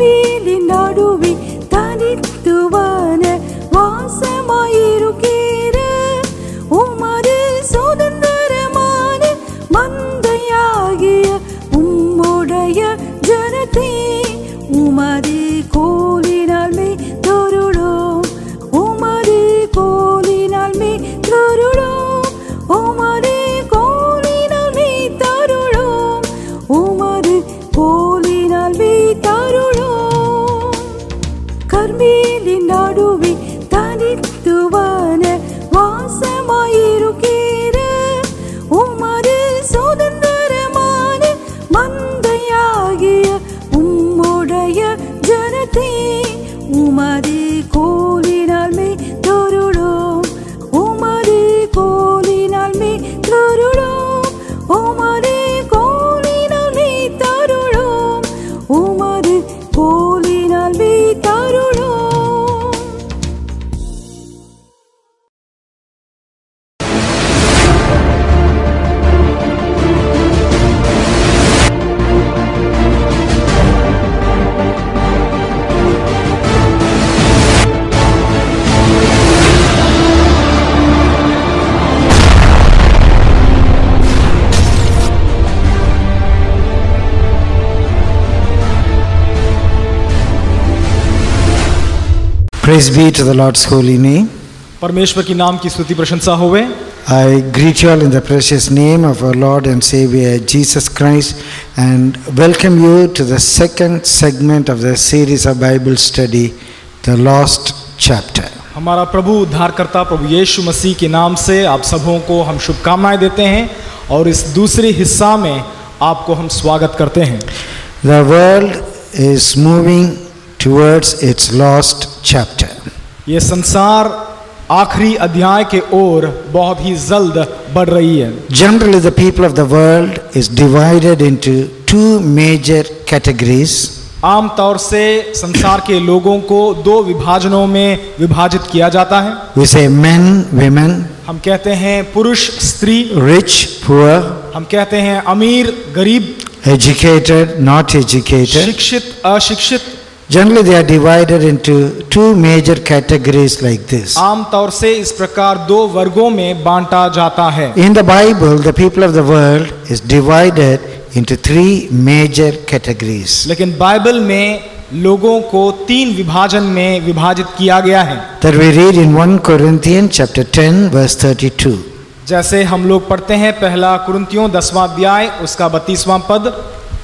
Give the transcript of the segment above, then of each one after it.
கர்மேலின் நடுவே தனித்துவன வாசமாயிருக்கிற உமது சுதந்திரமான மந்தையாகிய உம்முடைய ஜனத்தை உமது கோலினால் மேய்த்தருளும். உமது கோலினால் மேய்த்தருளும். உமது கோலினால் மேய்த்தருளும். உமது கோலினால் மேய்த்தருளும். கர்மேலின் நடுவே தனித்துவன வாசமாயிருக்கிற உமது சுதந்திரமான மந்தையாகிய உம்முடைய ஜனத்தை உமது கோலினால் மேய்த்தருளும். உமது கோலினால் மேய்த்தருளும். உமது கோலினால் மேய்த்தருளும். உமது கோலினால் மேய்த்தருளும். Praise be to the Lord's holy name. परमेश्वर की नाम की स्तुति प्रशंसा होवे। I greet you all in the precious name of our Lord and Savior Jesus Christ and welcome you to the second segment of the series of Bible study, the Lost Chapter. हमारा प्रभु उद्धारकर्ता प्रभु यीशु मसीह के नाम से आप सबों को हम शुभकामनाएं देते हैं और इस दूसरे हिस्सा में आपको हम स्वागत करते हैं। The world is moving towards its lost chapter. ये संसार आखिरी अध्याय के ओर बहुत ही जल्द बढ़ रही है। Generally, the people of the world is divided into two major categories. आम तौर से संसार के लोगों को दो विभाजनों में विभाजित किया जाता है। We say men, women, हम कहते हैं पुरुष स्त्री, rich, poor, हम कहते हैं अमीर गरीब, educated, not educated. शिक्षित अशिक्षित। Generally, they are divided into two major categories like this. आम तौर से इस प्रकार दो वर्गों में बांटा जाता है। In the Bible, the people of the world is divided into three major categories. लेकिन बाइबल में लोगों को तीन विभाजन में विभाजित किया गया है। That we read in 1 Corinthians chapter 10 verse 32. जैसे हम लोग पढ़ते हैं पहला कुरिन्थियों 10वां अध्याय उसका 32वां पद।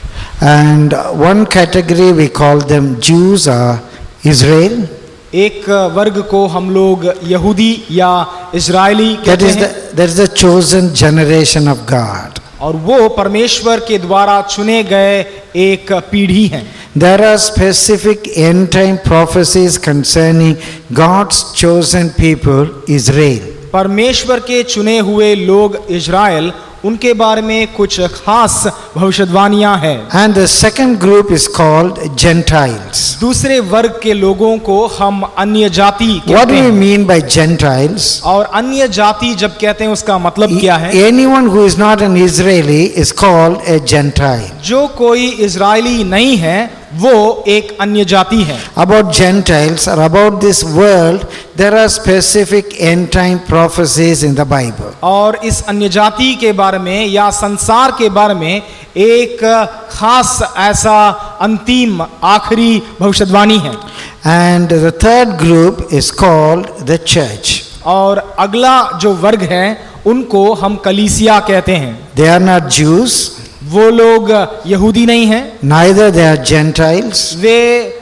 And one category we call them Jews or Israel. एक वर्ग को हम लोग यहूदी या इजरायली कहते हैं। That is the chosen generation of God. और वो परमेश्वर के द्वारा चुने गए एक पीढ़ी है। There are specific end time prophecies concerning God's chosen people, Israel. परमेश्वर के चुने हुए लोग इजराइल, उनके बारे में कुछ खास भविष्यवाणियां हैं। And the second group is called Gentiles. दूसरे वर्ग के लोगों को हम अन्य जाति कहते हैं। What do we mean by Gentiles? और अन्य जाति जब कहते हैं उसका मतलब क्या है? Anyone who is not an Israeli is called a Gentile. जो कोई इजरायली नहीं है वो एक अन्य जाति है। About Gentiles or about this world, there are specific end time prophecies in the Bible. और इस अन्य जाति के बारे में या संसार के बारे में एक खास ऐसा अंतिम आखिरी भविष्यवाणी है। And the third group is called the church. और अगला जो वर्ग है उनको हम कलीसिया कहते हैं। They are not Jews. वो लोग यहूदी नहीं हैं। Neither they are Gentiles. वे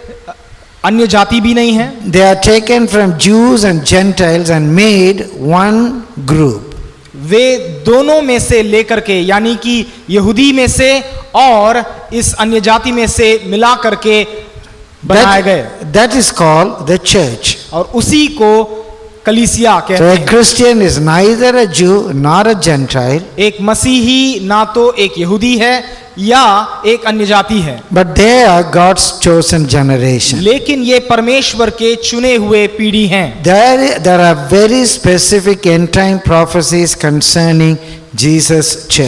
अन्य जाति भी नहीं हैं। They are taken from Jews and Gentiles and made one group. वे दोनों में से लेकर के यानी कि यहूदी में से और इस अन्य जाति में से मिला करके बनाए गए। That is called the church. और उसी को कलीसिया कहते So a हैं। Christian is neither a Jew nor a Gentile. एक मसीही ना तो एक यहूदी है या एक अन्य जाति है, But they are God's chosen generation. लेकिन ये परमेश्वर के चुने हुए पीढ़ी हैं। There are very specific end time prophecies concerning Jesus' church.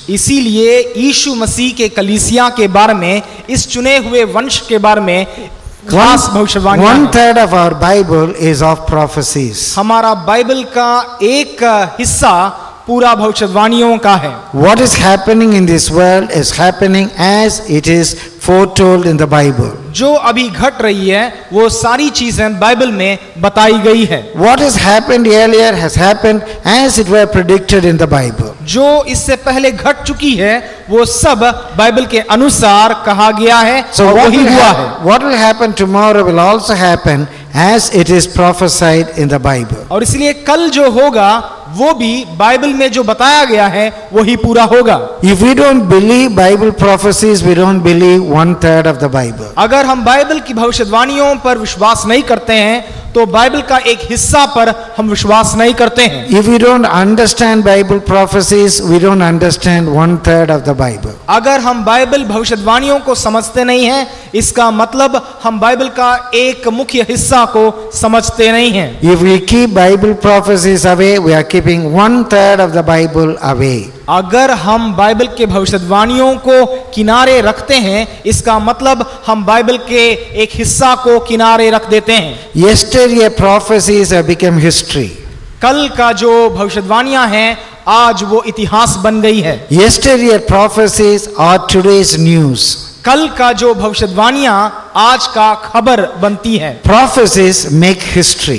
इसीलिए यीशु मसीह के कलीसिया के बारे में, इस चुने हुए वंश के बारे में खास भविष्यवाणी। 1/3 of our Bible is of prophecies. हमारा बाइबल का एक हिस्सा पूरा भविष्यवाणियों का है। What is happening in this world is happening as it is foretold in the Bible. जो अभी घट रही है वो सारी चीजें बाइबल में बताई गई है। What has happened earlier has happened as it were predicted in the Bible. जो इससे पहले घट चुकी है वो सब बाइबल के अनुसार कहा गया है So और वही हुआ है। what will happen tomorrow will also happen as it is prophesied in the Bible. और इसलिए कल जो होगा वो भी बाइबल में जो बताया गया है वही पूरा होगा। If we don't believe Bible prophecies, we don't believe 1/3 of the Bible. अगर हम बाइबल की भविष्यवाणियों पर विश्वास नहीं करते हैं तो बाइबल का एक हिस्सा पर हम विश्वास नहीं करते हैं। If we don't understand Bible prophecies, we don't understand 1/3 of the Bible. अगर हम बाइबल भविष्यवाणियों को समझते नहीं हैं, इसका मतलब हम बाइबल का एक मुख्य हिस्सा को समझते नहीं हैं। If we keep Bible prophecies away, we are keeping 1/3 of the Bible away. अगर हम बाइबल के भविष्यवाणियों को किनारे रखते हैं, इसका मतलब हम बाइबल के एक हिस्सा को किनारे रख देते हैं। Yesterday prophecies have become history. कल का जो भविष्यवाणियां हैं आज वो इतिहास बन गई है। Yesterday prophecies are today's news. कल का जो भविष्यवाणियां आज का खबर बनती है। Prophecies make history.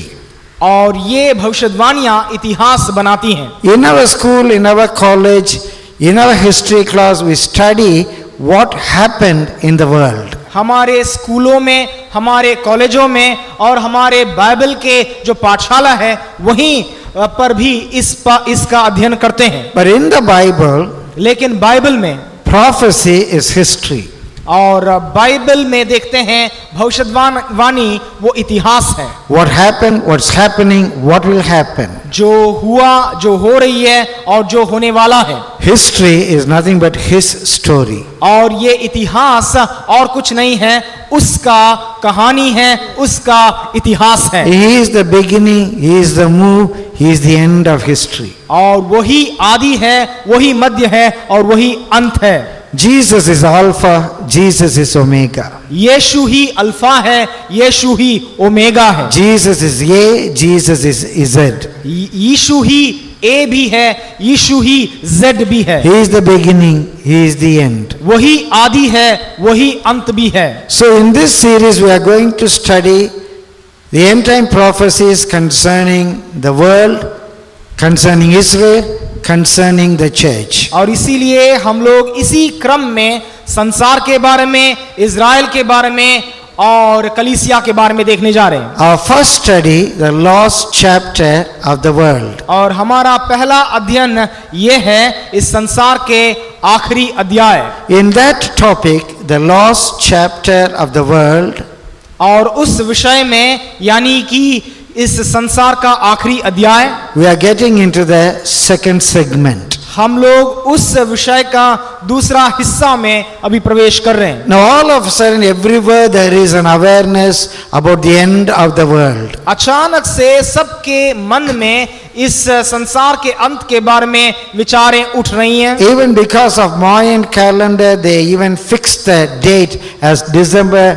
और ये भविष्यवाणियां इतिहास बनाती हैं। In our school, in our college, in our history class, we study what happened in the world. हमारे स्कूलों में, हमारे कॉलेजों में और हमारे बाइबल के जो पाठशाला है वहीं पर भी इसका अध्ययन करते हैं। But in the Bible, लेकिन बाइबल में prophecy is history. और बाइबल में देखते हैं भविष्यवाणी वो इतिहास है। What happened, what's happening, what will happen. जो हुआ, जो हो रही है और जो होने वाला है। History is nothing but his story. और ये इतिहास और कुछ नहीं है, उसका कहानी है, उसका इतिहास है। He is the beginning, he is the move, he is the end of history. और वही आदि है, वही मध्य है और वही अंत है। Jesus is Alpha, Jesus is Omega. यीशु ही अल्फा है, यीशु ही ओमेगा है। Jesus is A, Jesus is Z. यीशु ही ए भी है, यीशु ही जेड भी है। He is the beginning, he is the end. वही आदि है, वही अंत भी है। So in this series we are going to study the end time prophecies concerning the world, concerning Israel, concerning the church. और इसीलिए हम लोग इसी क्रम में संसार के बारे में, इज़राइल के बारे में और कलीसिया के बारे में देखने जा रहे हैं। Our first study, the lost chapter of the world. और हमारा पहला अध्ययन ये है इस संसार के आखिरी अध्याय। In that topic, the lost chapter of the world, और उस विषय में यानी कि इस संसार का आखिरी अध्याय, we are getting into the second segment. हम लोग उस विषय का दूसरा हिस्सा में अभी प्रवेश कर रहे हैं। Now all of a sudden everywhere there is an awareness about the end of the world. अचानक से सबके मन में इस संसार के अंत के बारे में विचारें उठ रही हैं। Even because of Mayan calendar, they even fixed the date as December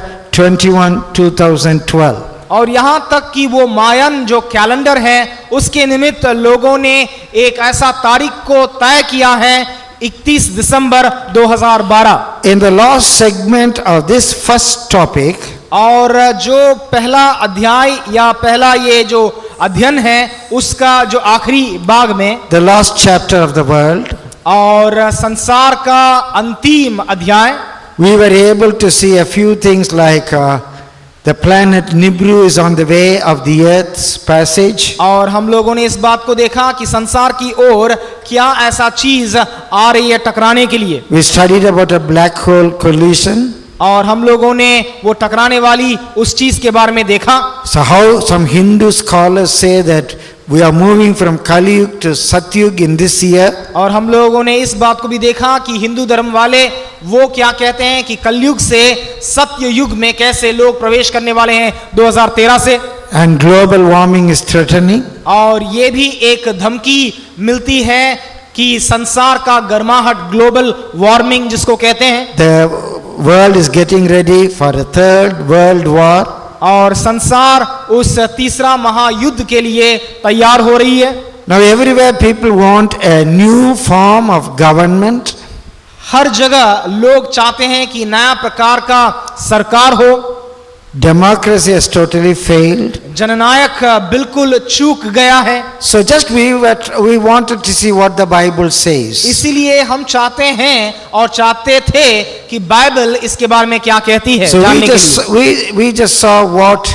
21, 2012. और यहाँ तक कि वो मायन जो कैलेंडर है उसके निमित्त लोगों ने एक ऐसा तारीख को तय किया है 31 दिसंबर 2012। In the last segment of this first topic, और जो पहला अध्याय या पहला ये जो अध्ययन है उसका जो आखिरी भाग में, the last chapter of the world, और संसार का अंतिम अध्याय, we were able to see a few things like the planet Nibiru is on the way of the Earth's passage. और हम लोगों ने इस बात को देखा कि संसार की ओर क्या ऐसा चीज आ रही है टकराने के लिए। We studied about a black hole collision. और हम लोगों ने वो टकराने वाली उस चीज के बारे में देखा। So how some Hindu scholars say that we are moving from Kali Yuga to Satyug in this year. और हम लोगों ने इस बात को भी देखा कि हिंदू धर्म वाले वो क्या कहते हैं कि कलयुग से सत्य युग में कैसे लोग प्रवेश करने वाले हैं 2013 से। And global warming is threatening. और ये भी एक धमकी मिलती है कि संसार का गर्माहट, ग्लोबल वार्मिंग जिसको कहते हैं, The world is getting ready for a third world war. और संसार उस तीसरा महायुद्ध के लिए तैयार हो रही है। Now everywhere people want a new form of government. हर जगह लोग चाहते हैं कि नया प्रकार का सरकार हो। Democracy has totally failed. जननायक बिल्कुल चूक गया है। So just we wanted to see what the Bible says. इसीलिए हम चाहते हैं और चाहते थे कि बाइबल इसके बारे में क्या कहती है, So जानने के लिए। we just saw what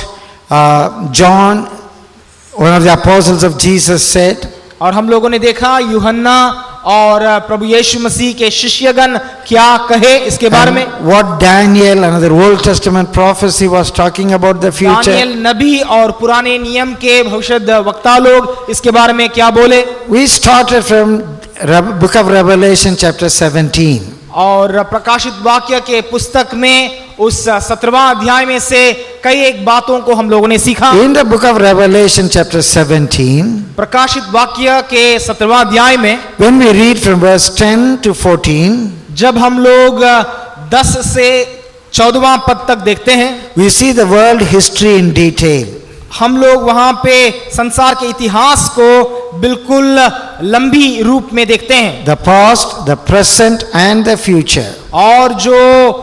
John, one of the apostles of Jesus, said. और हम लोगों ने देखा यूहन्ना और प्रभु यीशु मसीह के शिष्यगण क्या कहे इसके बारे में। And what Daniel, another Old Testament prophecy, was talking about the future. Daniel नबी और पुराने नियम के भविष्य वक्ता लोग इसके बारे में क्या बोले। We started from book of Revelation chapter 17. और प्रकाशित वाक्य के पुस्तक में उस 17वां अध्याय में से कई एक बातों को हम लोगों ने सीखा। In the book of Revelation chapter 17, प्रकाशित वाक्य के 17वां अध्याय में when we read from verse 10 to 14, जब हम लोग 10 से 14वां पद तक देखते हैं, we see the world history in detail. हम लोग वहां पे संसार के इतिहास को बिल्कुल लंबी रूप में देखते हैं। The past, the present and the future. और जो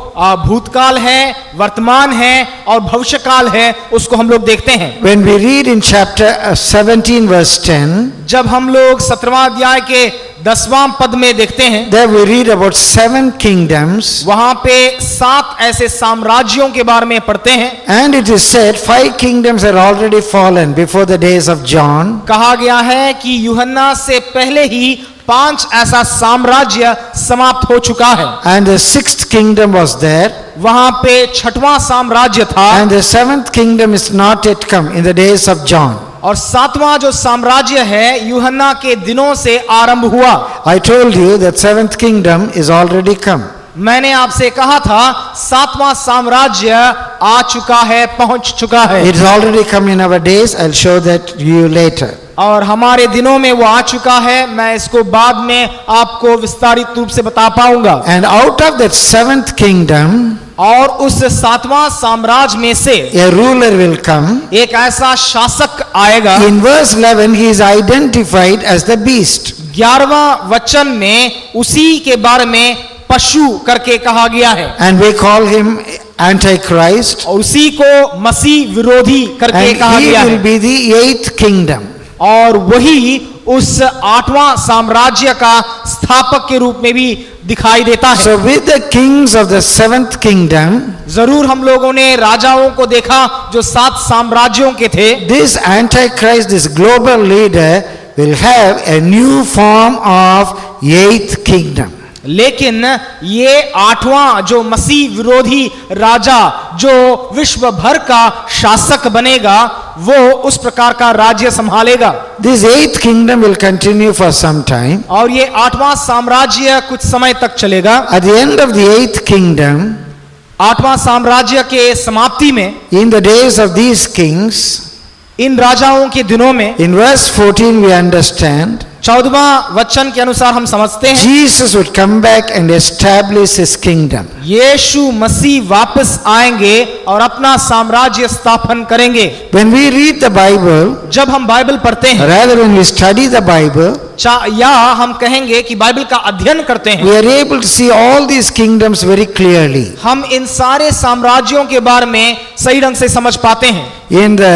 भूतकाल है, वर्तमान है और भविष्यकाल है, उसको हम लोग देखते हैं। When we read in chapter 17 verse 10, जब हम लोग 17वां अध्याय के 10वां पद में देखते हैं, there we read about 7 kingdoms. वहां पे 7 ऐसे साम्राज्यों के बारे में पढ़ते हैं। And it is said 5 kingdoms are already fallen before the days of John. कहा गया है कि यूहन्ना से पहले ही 5 ऐसा साम्राज्य समाप्त हो चुका है। And the 6th kingdom was there. वहां पे 6वां साम्राज्य था। And the 7th kingdom is not yet come in the days of John. और 7वां जो साम्राज्य है यूहन्ना के दिनों से आरंभ हुआ। I told you that 7th kingdom is already come. मैंने आपसे कहा था 7वां साम्राज्य आ चुका है, पहुंच चुका है। It is already come in our days. I'll show that to you later. और हमारे दिनों में वो आ चुका है। मैं इसको बाद में आपको विस्तारित रूप से बता पाऊंगा। And out of that 7th kingdom, और उस 7वां साम्राज्य में से a ruler will come. एक ऐसा शासक आएगा। In verse 11, he is identified as the beast. 11वां वचन में उसी के बारे में पशु करके कहा गया है। And we call him Antichrist. और उसी को मसीह विरोधी करके And कहा he गया will है। be the 8th kingdom. और वही उस 8वां साम्राज्य का स्थापक के रूप में भी दिखाई देता है। So with the kings of the 7th kingdom, जरूर हम लोगों ने राजाओं को देखा जो 7 साम्राज्यों के थे। this Antichrist, this global leader, will have a new form of 8th kingdom. लेकिन ये 8वां जो मसीह विरोधी राजा जो विश्व भर का शासक बनेगा, वो उस प्रकार का राज्य संभालेगा। This 8th kingdom will continue for some time. और ये 8वां साम्राज्य कुछ समय तक चलेगा। At the end of the 8th kingdom, 8वां साम्राज्य के समाप्ति में, in the days of these kings, इन राजाओं के दिनों में, in verse 14 we understand, 14वां वचन के अनुसार हम समझते हैं Jesus would come back and establish his kingdom. यीशु मसीह वापस आएंगे और अपना साम्राज्य स्थापन करेंगे। When we read the Bible, जब हम बाइबल पढ़ते हैं, rather when we study the Bible, या हम कहेंगे कि बाइबल का अध्ययन करते हैं, we are able to see all these kingdoms very clearly. हम इन सारे साम्राज्यों के बारे में सही ढंग से समझ पाते हैं। In the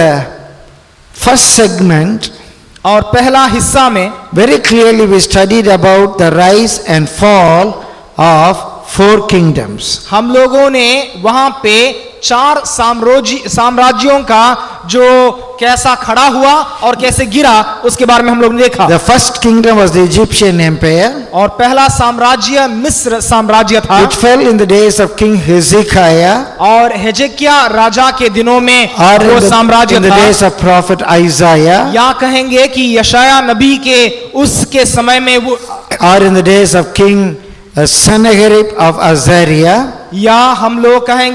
first segment, और पहला हिस्सा में very clearly we studied about the rise and fall of 4 kingdoms. हम लोगों ने वहां पे 4 साम्राज्यों का जो कैसा खड़ा हुआ और कैसे गिरा उसके बारे में हम लोग ने देखा। The first kingdom was the Egyptian empire. और पहला साम्राज्य मिस्र साम्राज्य था। It fell in the days of King Hezekiah, और हेजेकिया राजा के दिनों में or वो साम्राज्य in the था। days of prophet Isaiah, या कहेंगे कि यशाया नबी के उसके समय में वो, or in the days of King Sennacherib of Azariah. या हम लोग कहेंगे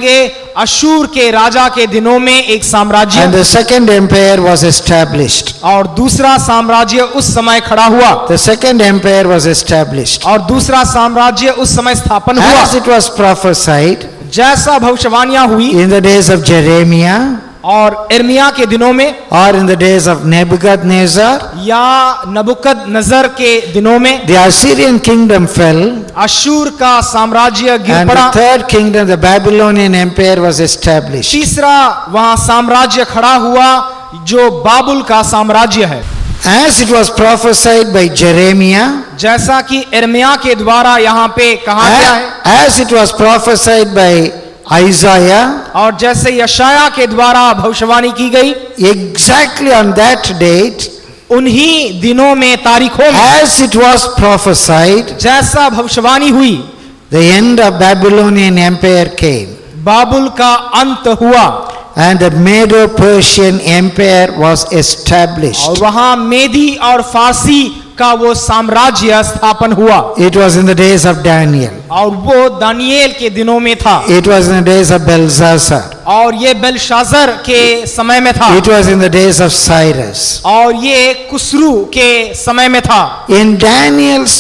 अशूर के राजा के दिनों में एक and साम्राज्य the second empire was established. और दूसरा साम्राज्य उस समय खड़ा हुआ The second empire was established. और दूसरा साम्राज्य उस समय स्थापन हुआ As it was prophesied जैसा भविष्यवाणियां हुई in the days of Jeremiah और इर्मिया के दिनों में or in the days of Nebuchadnezzar, या नबुकदनेस्सर के दिनों में the Assyrian kingdom fell अशूर का साम्राज्य गिर and पड़ा। the third kingdom, the Babylonian empire, was established. तीसरा वहां साम्राज्य खड़ा हुआ जो बाबुल का साम्राज्य है। As it was prophesied by Jeremiah, जैसा कि इर्मिया के द्वारा यहाँ पे कहा गया है as it was prophesied by Isaiah, और जैसे यशाया के द्वारा भविष्यवाणी की गई exactly on that date, उन्हीं दिनों में तारीखों में as it was prophesied, जैसा भविष्यवाणी हुई the end of Babylonian empire came. बाबुल का अंत हुआ And the Medo-Persian empire was established. और वहां मेदी और फारसी का वो साम्राज्य स्थापन हुआ। It was in the days of Daniel. और वो दानियेल के दिनों में था It was in the days of Belshazzar. और ये बेलशाजर के समय में था It was in the days of Cyrus. और ये कुसरू के समय में था। In Daniel's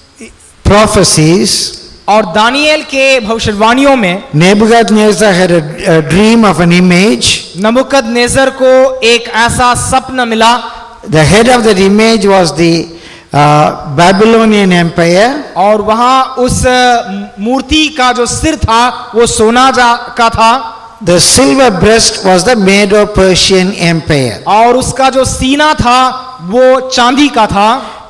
prophecies, और दानियेल के भविष्यवाणियों में Nebuchadnezzar had a dream of an image. नबुकदनेस्सर को एक ऐसा सपना मिला। The head of that image was the Babylonian empire. और वहां उस मूर्ति का जो सिर था वो सोना का था The silver breast was the Medo-Persian empire. और उसका जो सीना था वो चांदी का था।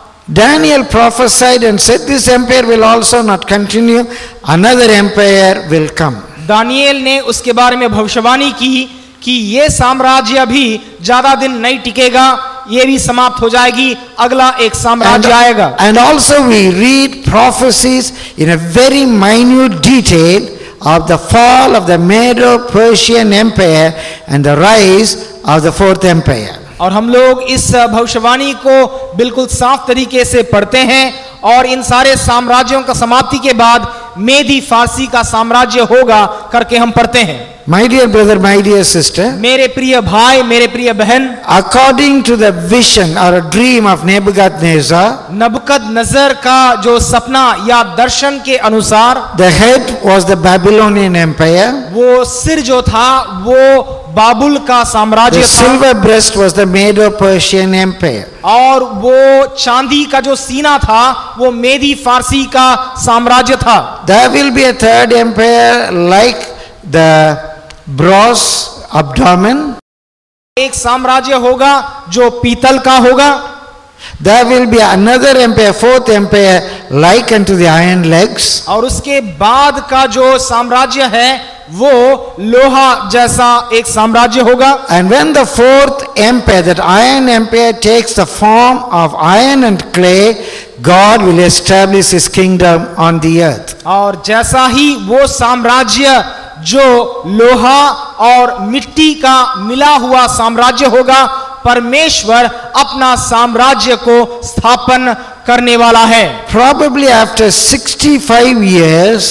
Daniel prophesied and said, this empire will also not continue, another empire will come. Daniel ने उसके बारे में भविष्यवाणी की कि ये साम्राज्य भी ज्यादा दिन नहीं टिकेगा, ये भी समाप्त हो जाएगी, अगला एक साम्राज्य आएगा। And also we read prophecies in a very minute detail of the fall of the Medo-Persian empire and the rise of the fourth empire. और हम लोग इस भविष्यवाणी को बिल्कुल साफ तरीके से पढ़ते हैं और इन सारे साम्राज्यों का समाप्ति के बाद मेदी फारसी का साम्राज्य होगा करके हम पढ़ते हैं। My dear brother, my dear sister, मेरे प्रिय भाई, मेरे प्रिय बहन, according to the vision or a dream of Nebuchadnezzar, नबुकदनेस्सर का जो सपना या दर्शन के अनुसार the head was the Babylonian empire, वो सिर जो था वो बाबुल का साम्राज्य the था silver breast was the Medo-Persian empire. और वो चांदी का जो सीना था वो मेदी फारसी का साम्राज्य था। There will be a third empire like the bronze abdomen. एक साम्राज्य होगा जो पीतल का होगा। There will be another empire, fourth empire, like unto the iron legs. और उसके बाद का जो साम्राज्य है वो लोहा जैसा एक साम्राज्य होगा। And when the fourth empire, that iron empire, takes the form of iron and clay, God will establish his kingdom on the earth. और जैसा ही वो साम्राज्य जो लोहा और मिट्टी का मिला हुआ साम्राज्य होगा, परमेश्वर अपना साम्राज्य को स्थापन करने वाला है। Probably after 65 years,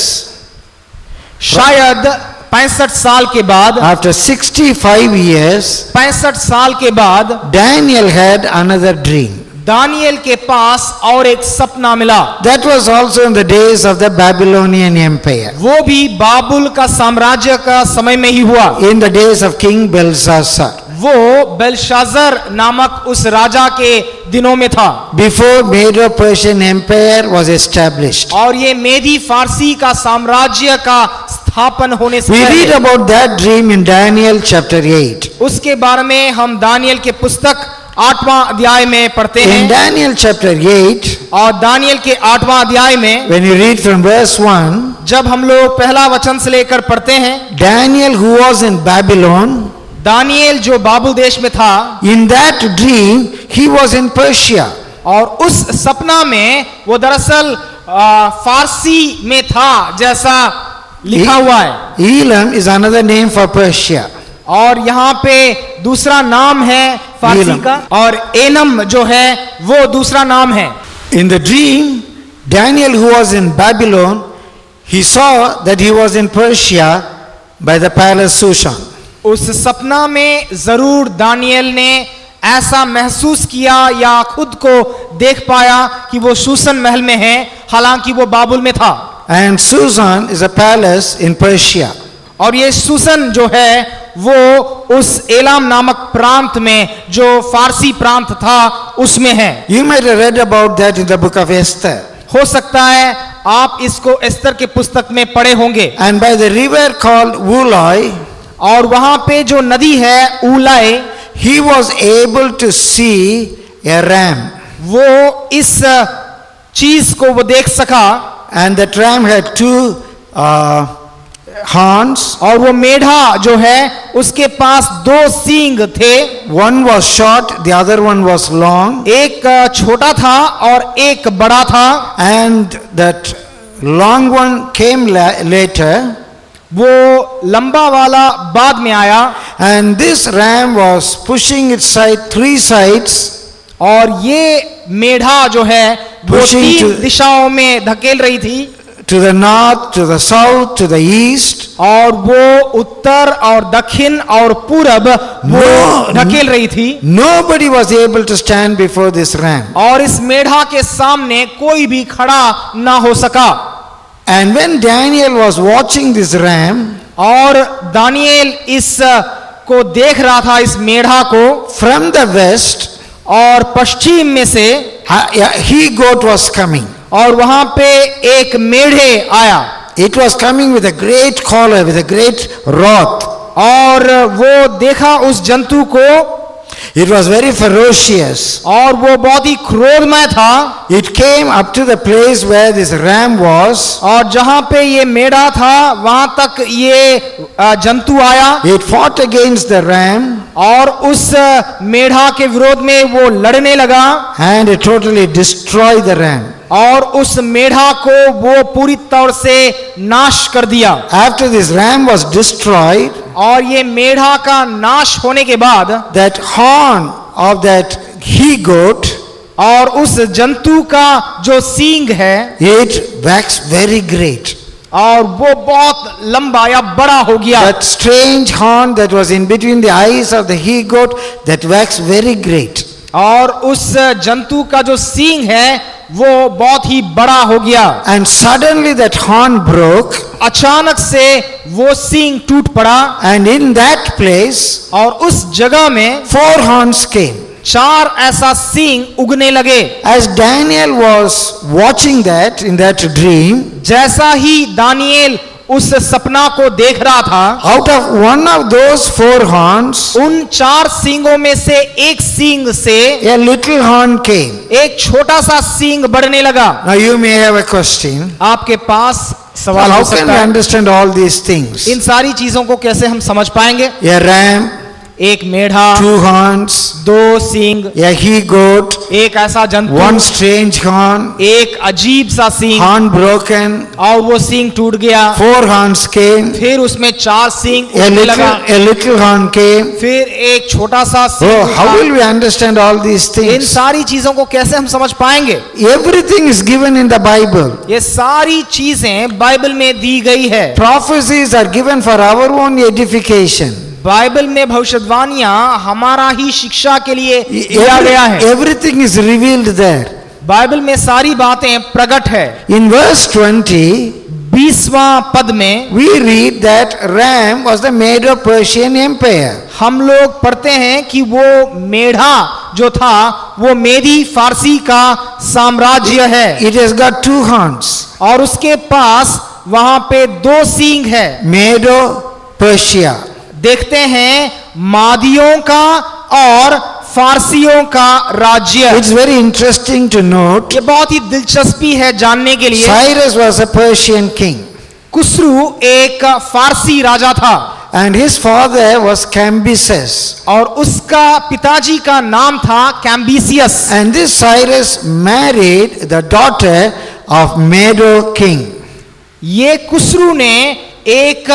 शायद 65 साल के बाद, after 65 years, 65 साल के बाद Daniel had another dream. Daniel के पास और एक सपना मिला। That was also in the days of the Babylonian empire, वो भी बाबुल का साम्राज्य का समय में ही हुआ। in the days of King Belshazzar, वो बेलशाजर नामक उस राजा के दिनों में था, before Medo-Persian empire was established. और ये मेदी फारसी का साम्राज्य का स्थापन होने से We read पहले about that dream in Daniel chapter 8. उसके बारे में हम दानियेल के पुस्तक 8वां अध्याय में पढ़ते In हैं। Daniel chapter 8, और दानियेल के 8वां अध्याय में when you read from verse 1, जब हम लोग पहला वचन से लेकर पढ़ते हैं, Daniel, who was in Babylon, Daniel जो बाबुल देश में था, in that dream he was in Persia. और उस सपना में वो दरअसल फारसी में था जैसा लिखा हुआ है। Elam is another name for Persia. और यहाँ पे दूसरा नाम है फारसी एलम। का, और एनम जो है वो दूसरा नाम है। In the dream, Daniel, who was in Babylon, he saw that he was in Persia, by the palace Shushan. उस सपना में जरूर दानियल ने ऐसा महसूस किया या खुद को देख पाया कि वो शूशन महल में है, हालांकि वो बाबुल में था। And Shushan is a palace in Persia. और ये शूशन जो है वो उस एलाम नामक प्रांत में, जो फारसी प्रांत था, उसमें है। You might have read about that in the book of Esther. हो सकता है आप इसको एस्तर के पुस्तक में पढ़े होंगे। And by the river called Ulai, और वहां पे जो नदी है उलाई, he was able to see a ram. वो इस चीज को वो देख सका। And that ram had two horns. और वो मेढ़ा जो है उसके पास दो सींग थे। One was short, the other one was long. एक छोटा था और एक बड़ा था। And that long one came later. वो लंबा वाला बाद में आया। And this ram was pushing its side, three sides. और ये मेढ़ा जो है वो Pushing तीन to- दिशाओं में धकेल रही थी। To the north, to the south, to the east. और वो उत्तर और दक्षिण और पूरब वो No. धकेल रही थी। Nobody was able to stand before this ram. और इस मेढ़ा के सामने कोई भी खड़ा ना हो सका। And when Daniel was watching this ram, और दानिएल इस को देख रहा था, इस मेढ़ा को। from the west, और पश्चिम में से a he-goat was coming. और वहां पे एक मेढ़े आया। It was coming with a great collar, with a great wrath. और वो देखा उस जंतु को, It was very ferocious. और वो बहुत ही क्रोधमय था। It came up to the place where this ram was. और जहां पे ये मेढ़ा था वहां तक ये जंतु आया। It fought against the ram और उस मेढ़ा के विरोध में वो लड़ने लगा। and it totally destroyed the ram. और उस मेढ़ा को वो पूरी तौर से नाश कर दिया। After this ram was destroyed, और ये मेढ़ा का नाश होने के बाद that horn of that he-goat, और उस जंतु का जो सींग है it waxed very great. और वो बहुत लंबा या बड़ा हो गया। That strange horn that was in between the eyes of the he-goat, that waxed very great. और उस जंतु का जो सींग है वो बहुत ही बड़ा हो गया। And suddenly that horn broke, अचानक से वो सींग टूट पड़ा। and in that place और उस जगह में 4 horns came. 4 ऐसा सींग उगने लगे। As Daniel was watching that in that dream, जैसा ही दानिएल उस सपना को देख रहा था, out of one of those 4 horns, उन 4 सींगों में से एक सींग से a little horn came. एक छोटा सा सींग बढ़ने लगा। Now you may have a question. आपके पास सवाल How हो can सकता we है, understand all these things? इन सारी चीजों को कैसे हम समझ पाएंगे? A ram, एक मेढ़ा, 2 horns, 2 सींग, a he-goat, एक ऐसा जंतु, 1 strange horn, एक अजीब सा सींग, horn broken, और वो सींग टूट गया। 4 horns came, फिर उसमें 4 सींग a उगने लगा। little horn came. फिर एक छोटा सा सींग Oh, how उगा। will we understand all these in things? सारी चीजों को कैसे हम समझ पाएंगे? Everything is given in the Bible. ये सारी चीजें बाइबल में दी गई है। Prophecies are given for our own edification. Bible में भविष्यवाणियां हमारा ही शिक्षा के लिए दिया गया है। Everything is revealed there. Bible में सारी बातें प्रकट है। In verse 20, 20वां पद में we read that Ram was the Medo-Persian Empire. हम लोग पढ़ते हैं कि वो मेढ़ा जो था वो मेदी फारसी का साम्राज्य है। It has got 2 horns. और उसके पास वहां पे 2 सींग है। Medo-Persia. देखते हैं मादियों का और फारसियों का राज्य। It's very interesting to note. ये बहुत ही दिलचस्पी है जानने के लिए। Cyrus was a Persian king. Khusro एक फारसी राजा था। And his father was Cambyses. और उसका पिताजी का नाम था कैम्बिसियस। And this Cyrus married the daughter of Medo king. ये कुसरू ने एक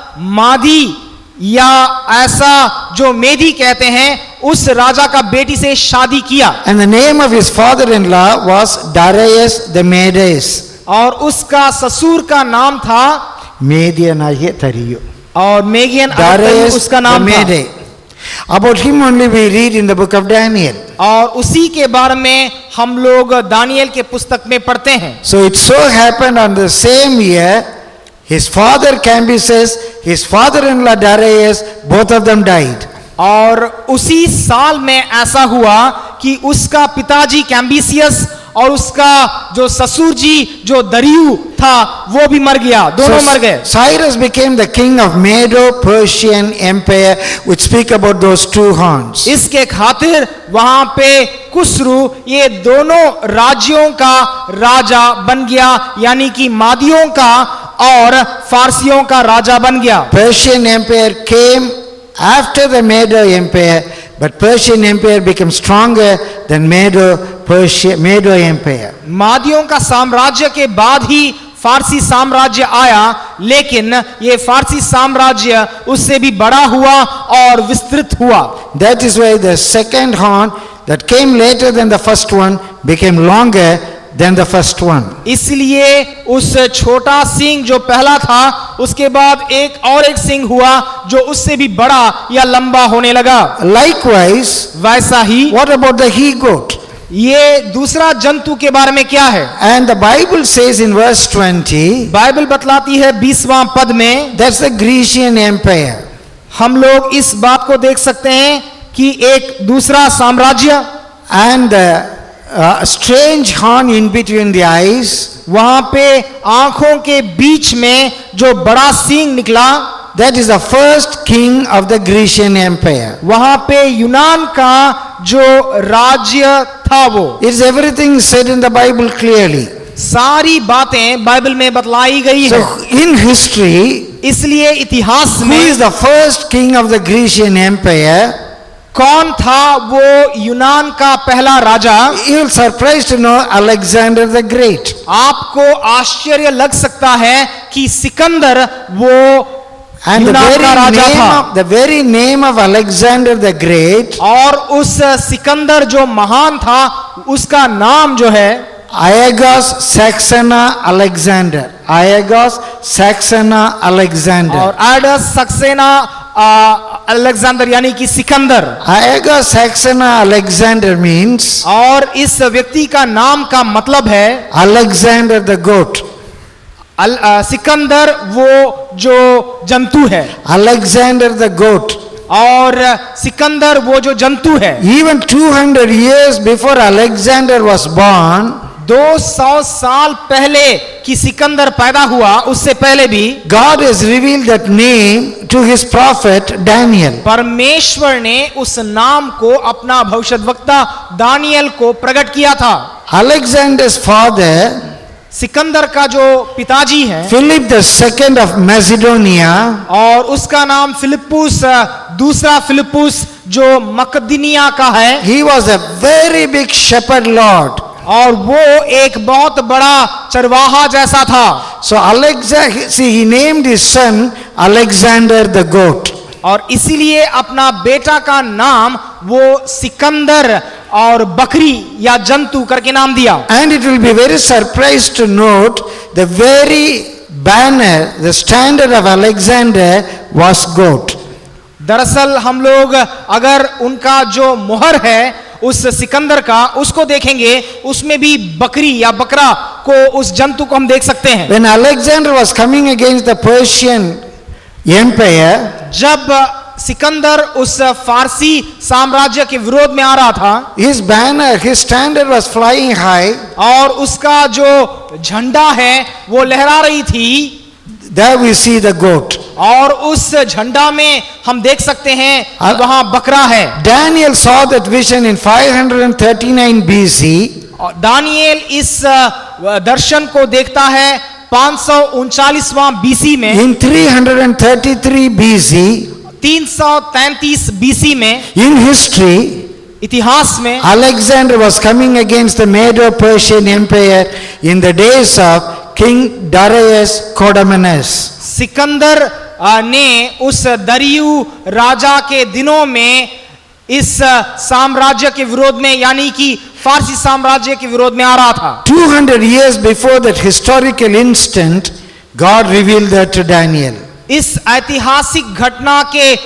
मादी या ऐसा जो मेदी कहते हैं उस राजा का बेटी से शादी किया। And the name of his father-in-law was Darius the Medes. और उसका ससुर का नाम था Medianagiya Thariyo. और मेगियन Darius उसका the नाम था। Mede. About him only we read in the book of Daniel. और उसी के बारे में हम लोग दानियल के पुस्तक में पढ़ते हैं। So it so happened on the same year, his father Cambyses, his father-in-law Darius, both of them died. और उसी साल में ऐसा हुआ कि उसका पिताजी कैम्बिसियस और उसका जो ससुर जी जो दरियु था वो भी मर गया, दोनों मर गए। Cyrus became the king of Medo-Persian Empire, which speak about those two horns. इसके खातिर वहां पे कुसरू ये दोनों राज्यों का राजा बन गया, यानी कि मादियों का और फारसियों का राजा बन गया। Persian Empire came after the Medo Empire, but Persian Empire became stronger than Medo Empire. मादियों का साम्राज्य के बाद ही फारसी साम्राज्य आया, लेकिन ये फारसी साम्राज्य उससे भी बड़ा हुआ और विस्तृत हुआ। That is why the second horn that came later than the first one became longer than the first one. इसलिए उस छोटा सिंह जो पहला था उसके बाद एक सिंह हुआ जो उससे भी बड़ा या लंबा होने लगा। Likewise, वैसा ही what about the he-goat? ये दूसरा जंतु के बारे में क्या है? And the Bible says in verse 20, Bible बतलाती है 20वां पद में, that's the Grecian Empire. हम लोग इस बात को देख सकते हैं कि एक दूसरा साम्राज्य, And a strange horn in between the eyes, वहां पे आंखों के बीच में जो बड़ा सींग निकला, that is the first king of the Grecian Empire. वहां पे यूनान का जो राज्य था वो। It's everything said in the Bible clearly. सारी बातें बाइबल में बतलाई गई So है। in history, इसलिए इतिहास who में is the first king of the Grecian Empire? कौन था वो यूनान का पहला राजा? You will surprised to know Alexander the Great. आपको आश्चर्य लग सकता है कि सिकंदर वो And यूनान का राजा था। the very name of Alexander the Great, और उस सिकंदर जो महान था उसका नाम जो है Aegas Saxena Alexander. Aegas Saxena Alexander. और एडस सक्सेना अलेक्जेंडर यानी कि Sikandar. Aegas Saxena Alexander means और इस व्यक्ति का नाम का मतलब है Alexander the goat. सिकंदर वो जो जंतु है, Alexander the goat. और सिकंदर वो जो जंतु है। Even 200 years before Alexander was born, 200 साल पहले कि सिकंदर पैदा हुआ उससे पहले भी God has revealed that name to his prophet Daniel. परमेश्वर ने उस नाम को अपना भविष्यद्वक्ता दानियल को प्रकट किया था। Alexander's father, सिकंदर का जो पिताजी है Philip II of Macedonia, और उसका नाम फिलिपुस, दूसरा फिलिपुस जो मकदनिया का है, he was a very big shepherd lord. और वो एक बहुत बड़ा चरवाहा जैसा था। So Alexander, see, he named his son Alexander the goat. और इसीलिए अपना बेटा का नाम वो सिकंदर और बकरी या जंतु करके नाम दिया। And it will be very surprised to note the very banner, the standard of Alexander was goat. दरअसल हम लोग अगर उनका जो मोहर है उस सिकंदर का उसको देखेंगे, उसमें भी बकरी या बकरा को, उस जंतु को हम देख सकते हैं। When Alexander was coming against the Persian Empire, जब सिकंदर उस फारसी साम्राज्य के विरोध में आ रहा था, his banner, his standard was flying high. और उसका जो झंडा है वो लहरा रही थी। There we see the goat. और उस झंडा में हम देख सकते हैं कि वहां बकरा है। Daniel saw that vision in 539 BC. और दानिయేल इस दर्शन को देखता है 539वां बीसी में, In 333 BC, 333 बीसी में, in history, इतिहास में Alexander was coming against the Medo-Persian Empire in the days of King Darius Kodamenes. Sikandar ने उस दरियु राजा के दिनों में इस साम्राज्य के विरोध में, यानी कि फारसी साम्राज्य के विरोध में आ रहा था। 200 years before that historical instant, God revealed that to Daniel. इस ऐतिहासिक घटना के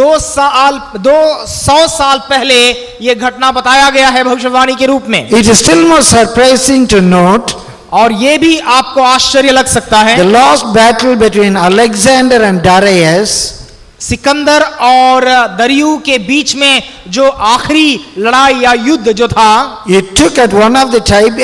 200 साल पहले यह घटना बताया गया है भविष्यवाणी के रूप में। It is still more surprising to note और यह भी आपको आश्चर्य लग सकता है, the lost battle between Alexander and Darius, Sikandar और दरियु के बीच में जो आखिरी लड़ाई या युद्ध जो था, it took at one of the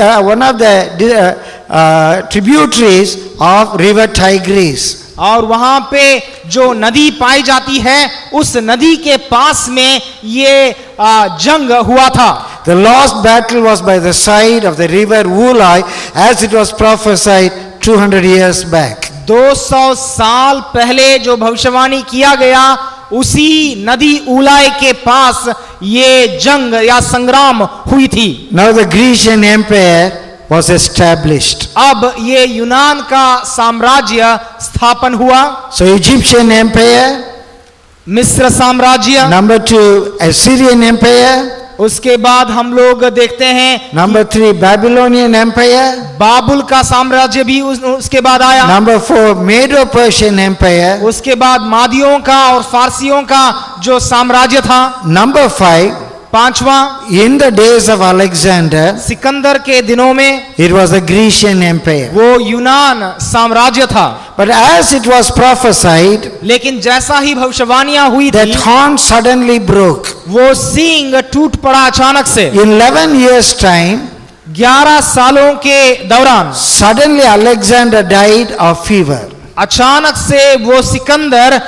tributaries of river Tigris. और वहां पे जो नदी पाई जाती है उस नदी के पास में ये जंग हुआ था। The lost battle was by the side of the river Ulai, as it was prophesied 200 years back. 200 साल पहले जो भविष्यवाणी किया गया उसी नदी उलाई के पास ये जंग या संग्राम हुई थी। Now the Grecian Empire was established. अब ये यूनान का साम्राज्य स्थापन हुआ। So Egyptian Empire, मिस्र साम्राज्य, number 2 Assyrian Empire, उसके बाद हम लोग देखते हैं number 3 Babylonian Empire, बाबुल का साम्राज्य भी उसके बाद आया। number 4 Medo-Persian Empire, उसके बाद मादियों का और फारसियों का जो साम्राज्य था। number 5 पांचवा, in the days of Alexander, Sikandar के दिनों में it was the Grecian Empire. वो यूनान साम्राज्य था। But as it was prophesied, लेकिन जैसा ही भविष्यवाणियां हुई that थी, horn suddenly broke. वो सींग टूट पड़ा अचानक से। In 11 years' time, 11 सालों के दौरान suddenly Alexander died of fever. अचानक से वो सिकंदर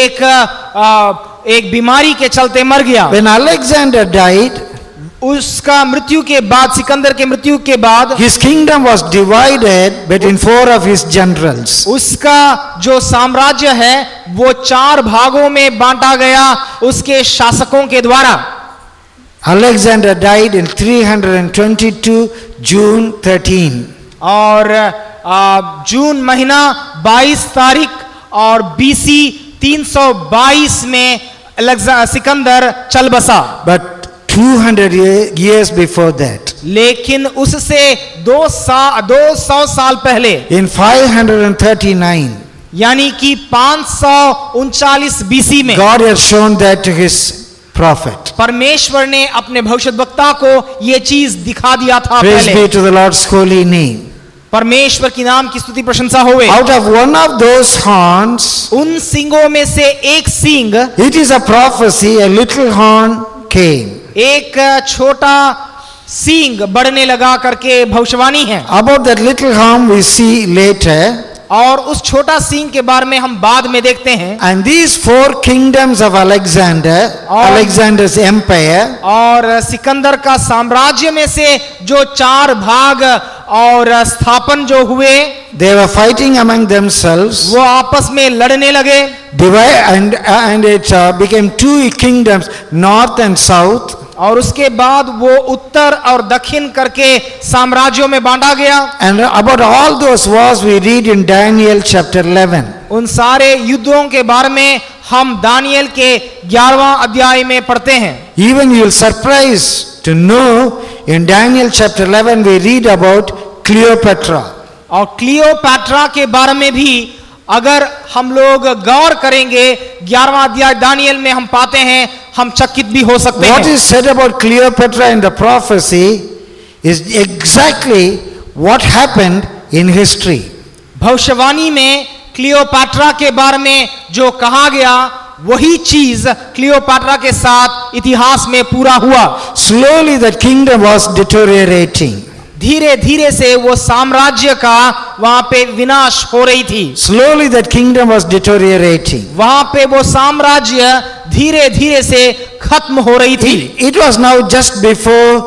एक बीमारी के चलते मर गया। When Alexander died, उसका मृत्यु के बाद, सिकंदर के मृत्यु के बाद, his kingdom was divided between 4 of his generals. उसका जो साम्राज्य है वो 4 भागों में बांटा गया उसके शासकों के द्वारा। Alexander died in 322 June 13. और जून महीना 22 तारीख और BC 322 में सिकंदर चल बसा। But 200 years before that, लेकिन उससे 200 साल पहले, in 539, यानी कि 539 BC में, God had shown that to his prophet. परमेश्वर ने अपने भविष्यद्वक्ता को ये चीज दिखा दिया था। Praise पहले be to the Lord's holy name. परमेश्वर की नाम की स्तुति प्रशंसा होवे। Out of one of those horns, उन सींगों में से एक सींग, it is a prophecy, a little horn came. एक छोटा सींग बढ़ने लगा करके भविष्यवाणी है। About that little horn we see later. और उस छोटा सींग के बारे में हम बाद में देखते हैं। And these 4 kingdoms of Alexander, Alexander's empire, और सिकंदर का साम्राज्य में से जो 4 भाग और स्थापन जो हुए, they were fighting among themselves. वो आपस में लड़ने लगे। And it became 2 kingdoms, north and south. और उसके बाद वो उत्तर और दक्षिण करके साम्राज्यों में बांटा गया। And about all those wars we read in Daniel chapter 11. उन सारे युद्धों के बारे में हम दानियल के 11वां अध्याय में पढ़ते हैं। Even you will surprise to know in Daniel chapter 11 we read about Cleopatra. और क्लियोपैट्रा के बारे में भी अगर हम लोग गौर करेंगे 11वां अध्याय दानियल में हम पाते हैं, हम चकित भी हो सकते हैं। What is said about Cleopatra in the prophecy is exactly what happened in history. भविष्यवाणी में क्लियोपैट्रा के बारे में जो कहा गया वही चीज क्लियोपैट्रा के साथ इतिहास में पूरा हुआ। Slowly that kingdom was deteriorating. धीरे धीरे से वो साम्राज्य का वहां पे विनाश हो रही थी। Slowly that kingdom was deteriorating. वहां पे वो साम्राज्य धीरे धीरे से खत्म हो रही थी। It was now just before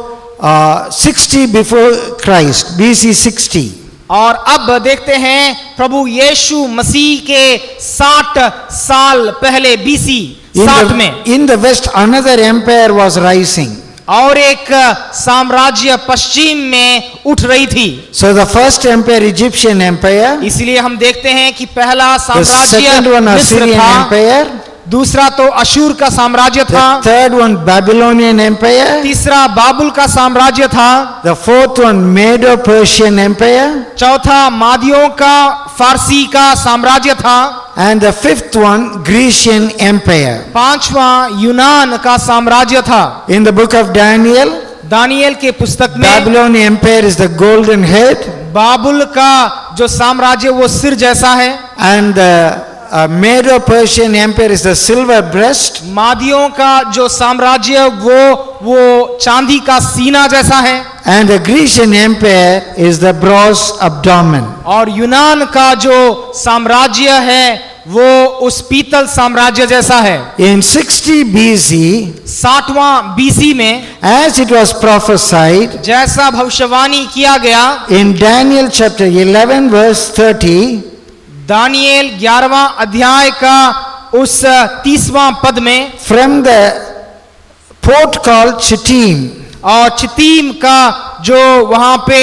60 before Christ, BC 60. और अब देखते हैं प्रभु यीशु मसीह के 60 साल पहले BC 60 में In the west another empire was rising. और एक साम्राज्य पश्चिम में उठ रही थी। So the first empire, Egyptian empire. इसलिए हम देखते हैं कि पहला The second साम्राज्य one, मिस्र Assyrian था, empire. दूसरा तो अशूर का साम्राज्य था, The third one, Babylonian Empire. तीसरा बाबुल का साम्राज्य था, The fourth one, Medo-Persian Empire. चौथा मादियों का फारसी का साम्राज्य था, And the fifth one, Grecian Empire. पांचवा यूनान का साम्राज्य था। In the book of Daniel, Daniel के पुस्तक में Babylonian Empire is the golden head, बाबुल का जो साम्राज्य वो सिर जैसा है, and the Medo-Persian Empire is the silver breast, मादियों का जो साम्राज्य वो चांदी का सीना जैसा है, and the Grecian Empire is the bronze abdomen. और यूनान का जो साम्राज्य है वो उस पीतल साम्राज्य जैसा है। In 60 BC, 60वां बीसी में as it was prophesied जैसा भविष्यवाणी किया गया, in Daniel chapter 11 verse 30, Daniel 11वां अध्याय का उस 30वां पद में, from the port called Chittim, और चितीम का जो वहां पे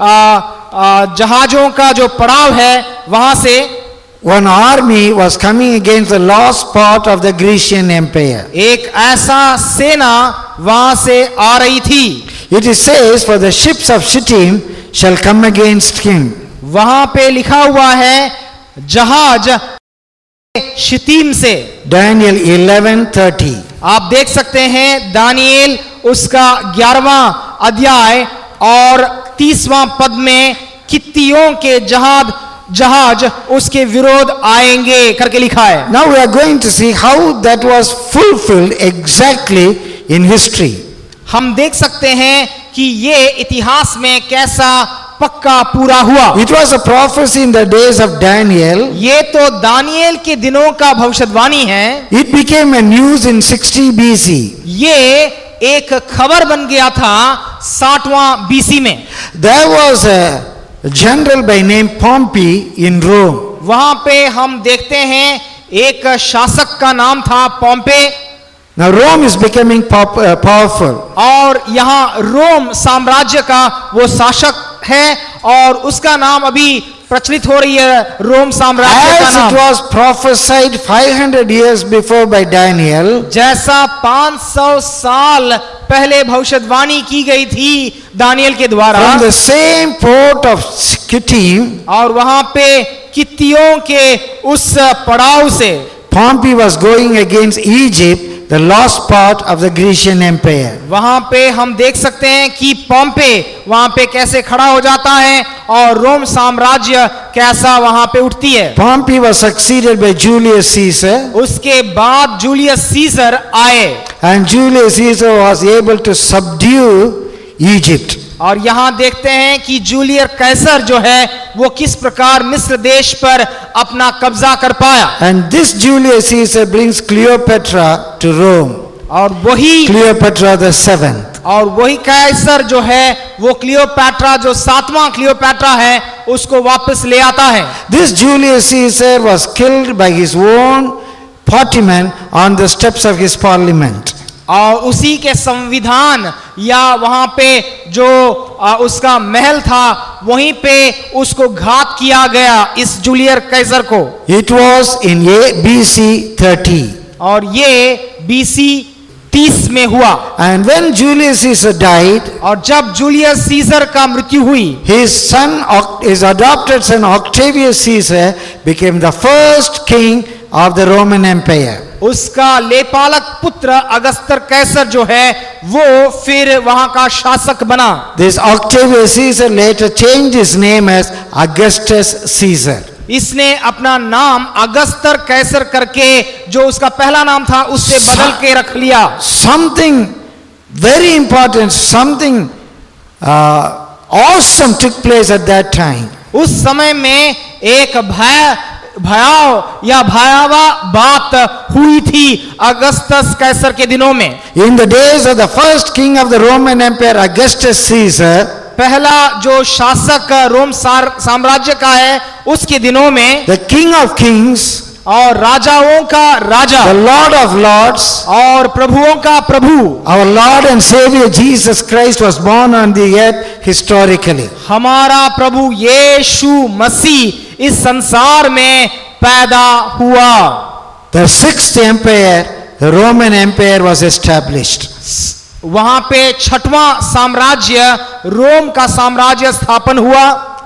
जहाजों का जो पड़ाव है वहां से one army was coming against the lost part of the Grecian Empire. एक ऐसा सेना वहां से आ रही थी। It is says, for the ships of Shittim shall come against him. वहां पे लिखा हुआ है जहाज शितीम से। Daniel 11:30. आप देख सकते हैं दानियेल उसका 11वां अध्याय और 30वां पद में कित्तियों के जहाज उसके विरोध आएंगे करके लिखा है। Now we are going to see how that was fulfilled exactly in history. हम देख सकते हैं कि ये इतिहास में कैसा पक्का पूरा हुआ। It was a prophecy in the days of Daniel. ये तो दानियेल के दिनों का भविष्यवाणी है। It became a news in 60 BC. ये एक खबर बन गया था 60वां बीसी में। There was a general by name Pompey in Rome. वहां पे हम देखते हैं एक शासक का नाम था पोम्पे। Now Rome is becoming powerful. और यहाँ रोम साम्राज्य का वो शासक है और उसका नाम अभी प्रचलित हो रही है रोम साम्राज्य का As नाम। it was prophesied 500 years before by Daniel, जैसा 500 साल पहले भविष्यवाणी की गई थी दानियल के द्वारा, from the same port of Chittim, और वहां पे कित्तियों के उस पड़ाव से Pompey was going against Egypt, the lost part of the Grecian Empire. वहां पे हम देख सकते हैं कि पोम्पे वहां पे कैसे खड़ा हो जाता है और रोम साम्राज्य कैसा वहां पे उठती है। Pompey was succeeded by Julius Caesar, उसके बाद जूलियस सीजर आए and Julius Caesar was able to subdue Egypt. और यहाँ देखते हैं कि जूलियस कैसर जो है वो किस प्रकार मिस्र देश पर अपना कब्जा कर पाया। And this Julius Caesar brings Cleopatra to Rome. और वही Cleopatra the seventh. और वही कैसर जो है वो क्लियोपैट्रा जो 7वां क्लियोपैट्रा है उसको वापस ले आता है। This Julius Caesar was killed by his own partymen on the steps of his parliament. और उसी के संविधान या वहां पे जो उसका महल था वहीं पे उसको घात किया गया इस जूलियस कैसर को। It was in BC 30. और ये BC 30 में हुआ। And when Julius Caesar died, और जब जूलियस सीजर का मृत्यु हुई, his adopted son Octavius Caesar became the first king of the Roman Empire. उसका लेपालक पुत्र अगस्तर कैसर जो है वो फिर वहां का शासक बना। This Octavius Caesar later changed his name as Augustus Caesar. इसने अपना नाम अगस्तर कैसर करके जो उसका पहला नाम था उससे बदल के रख लिया। Something very important, something awesome took place at that time. उस समय में एक भयाव या भयावह बात हुई थी अगस्तस कैसर के दिनों में। In the days of the first king of the Roman Empire, Augustus Caesar, पहला जो शासक रोम साम्राज्य का है उसके दिनों में the king of kings, और राजाओं का राजा, the Lord of lords, और प्रभुओं का प्रभु, our Lord and Savior Jesus Christ was born on the earth historically. हमारा प्रभु यीशु मसीह इस संसार में पैदा हुआ। the sixth empire, the Roman Empire, was established. वहां पे छठवां साम्राज्य रोम का साम्राज्य स्थापन हुआ।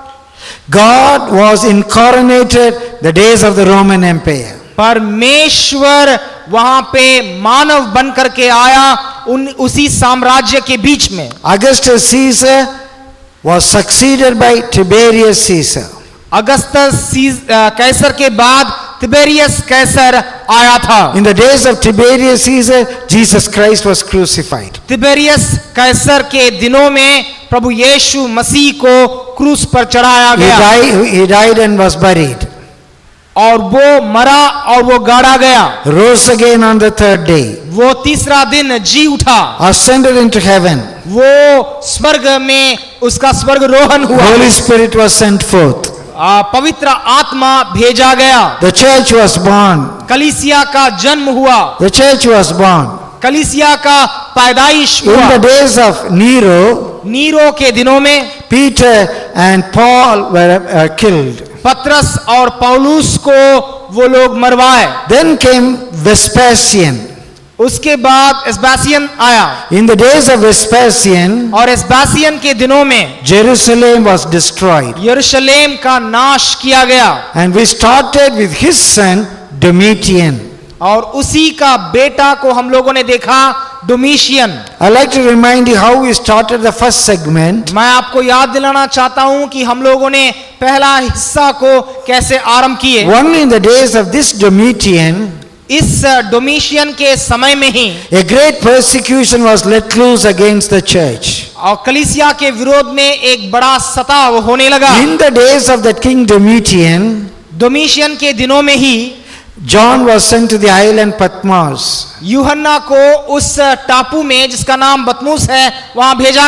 God was incarnated the days of the Roman Empire. परमेश्वर वहां पे मानव बन करके आया उसी साम्राज्य के बीच में। Augustus Caesar was succeeded by Tiberius Caesar. Augustus Caesar के बाद तिबेरियस कैसर आया था। In the days of Tiberius Caesar, Jesus Christ was crucified. Tiberius Caesar के दिनों में प्रभु यीशु मसीह को क्रूस पर चढ़ाया गया। He died and was buried. और वो मरा और वो गाड़ा गया। Rose again on the third day. वो तीसरा दिन जी उठा। Ascended into heaven. वो स्वर्ग में उसका स्वर्ग रोहन हुआ। Holy Spirit was sent forth. पवित्र आत्मा भेजा गया। The church was born. कलीसिया का जन्म हुआ। The church was born. कलीसिया का पैदाइश हुआ। In the days of Nero के दिनों में Peter and Paul were killed. पत्रस और पौलुस को वो लोग मरवाए। Then came Vespasian. उसके बाद एस्बासियन आया। In the days of Vespasian, और एस्बासियन के दिनों में Jerusalem was destroyed. यरूशलेम का नाश किया गया। And we started with his son Domitian. और उसी का बेटा को हम लोगों ने देखा डोमिशियन। I'd like to remind you how we started the first segment. मैं आपको याद दिलाना चाहता हूं कि हम लोगों ने पहला हिस्सा को कैसे आरंभ किए। Only in the days of this Domitian, इस डोमिशियन के समय में ही a great persecution was let loose against the church. और कलीसिया के विरोध में एक बड़ा सताव होने लगा। In the days of that king Domitian, डोमिशियन के दिनों में ही John was sent to the island Patmos. यूहन्ना को उस टापू में जिसका नाम बतमूस है वहां भेजा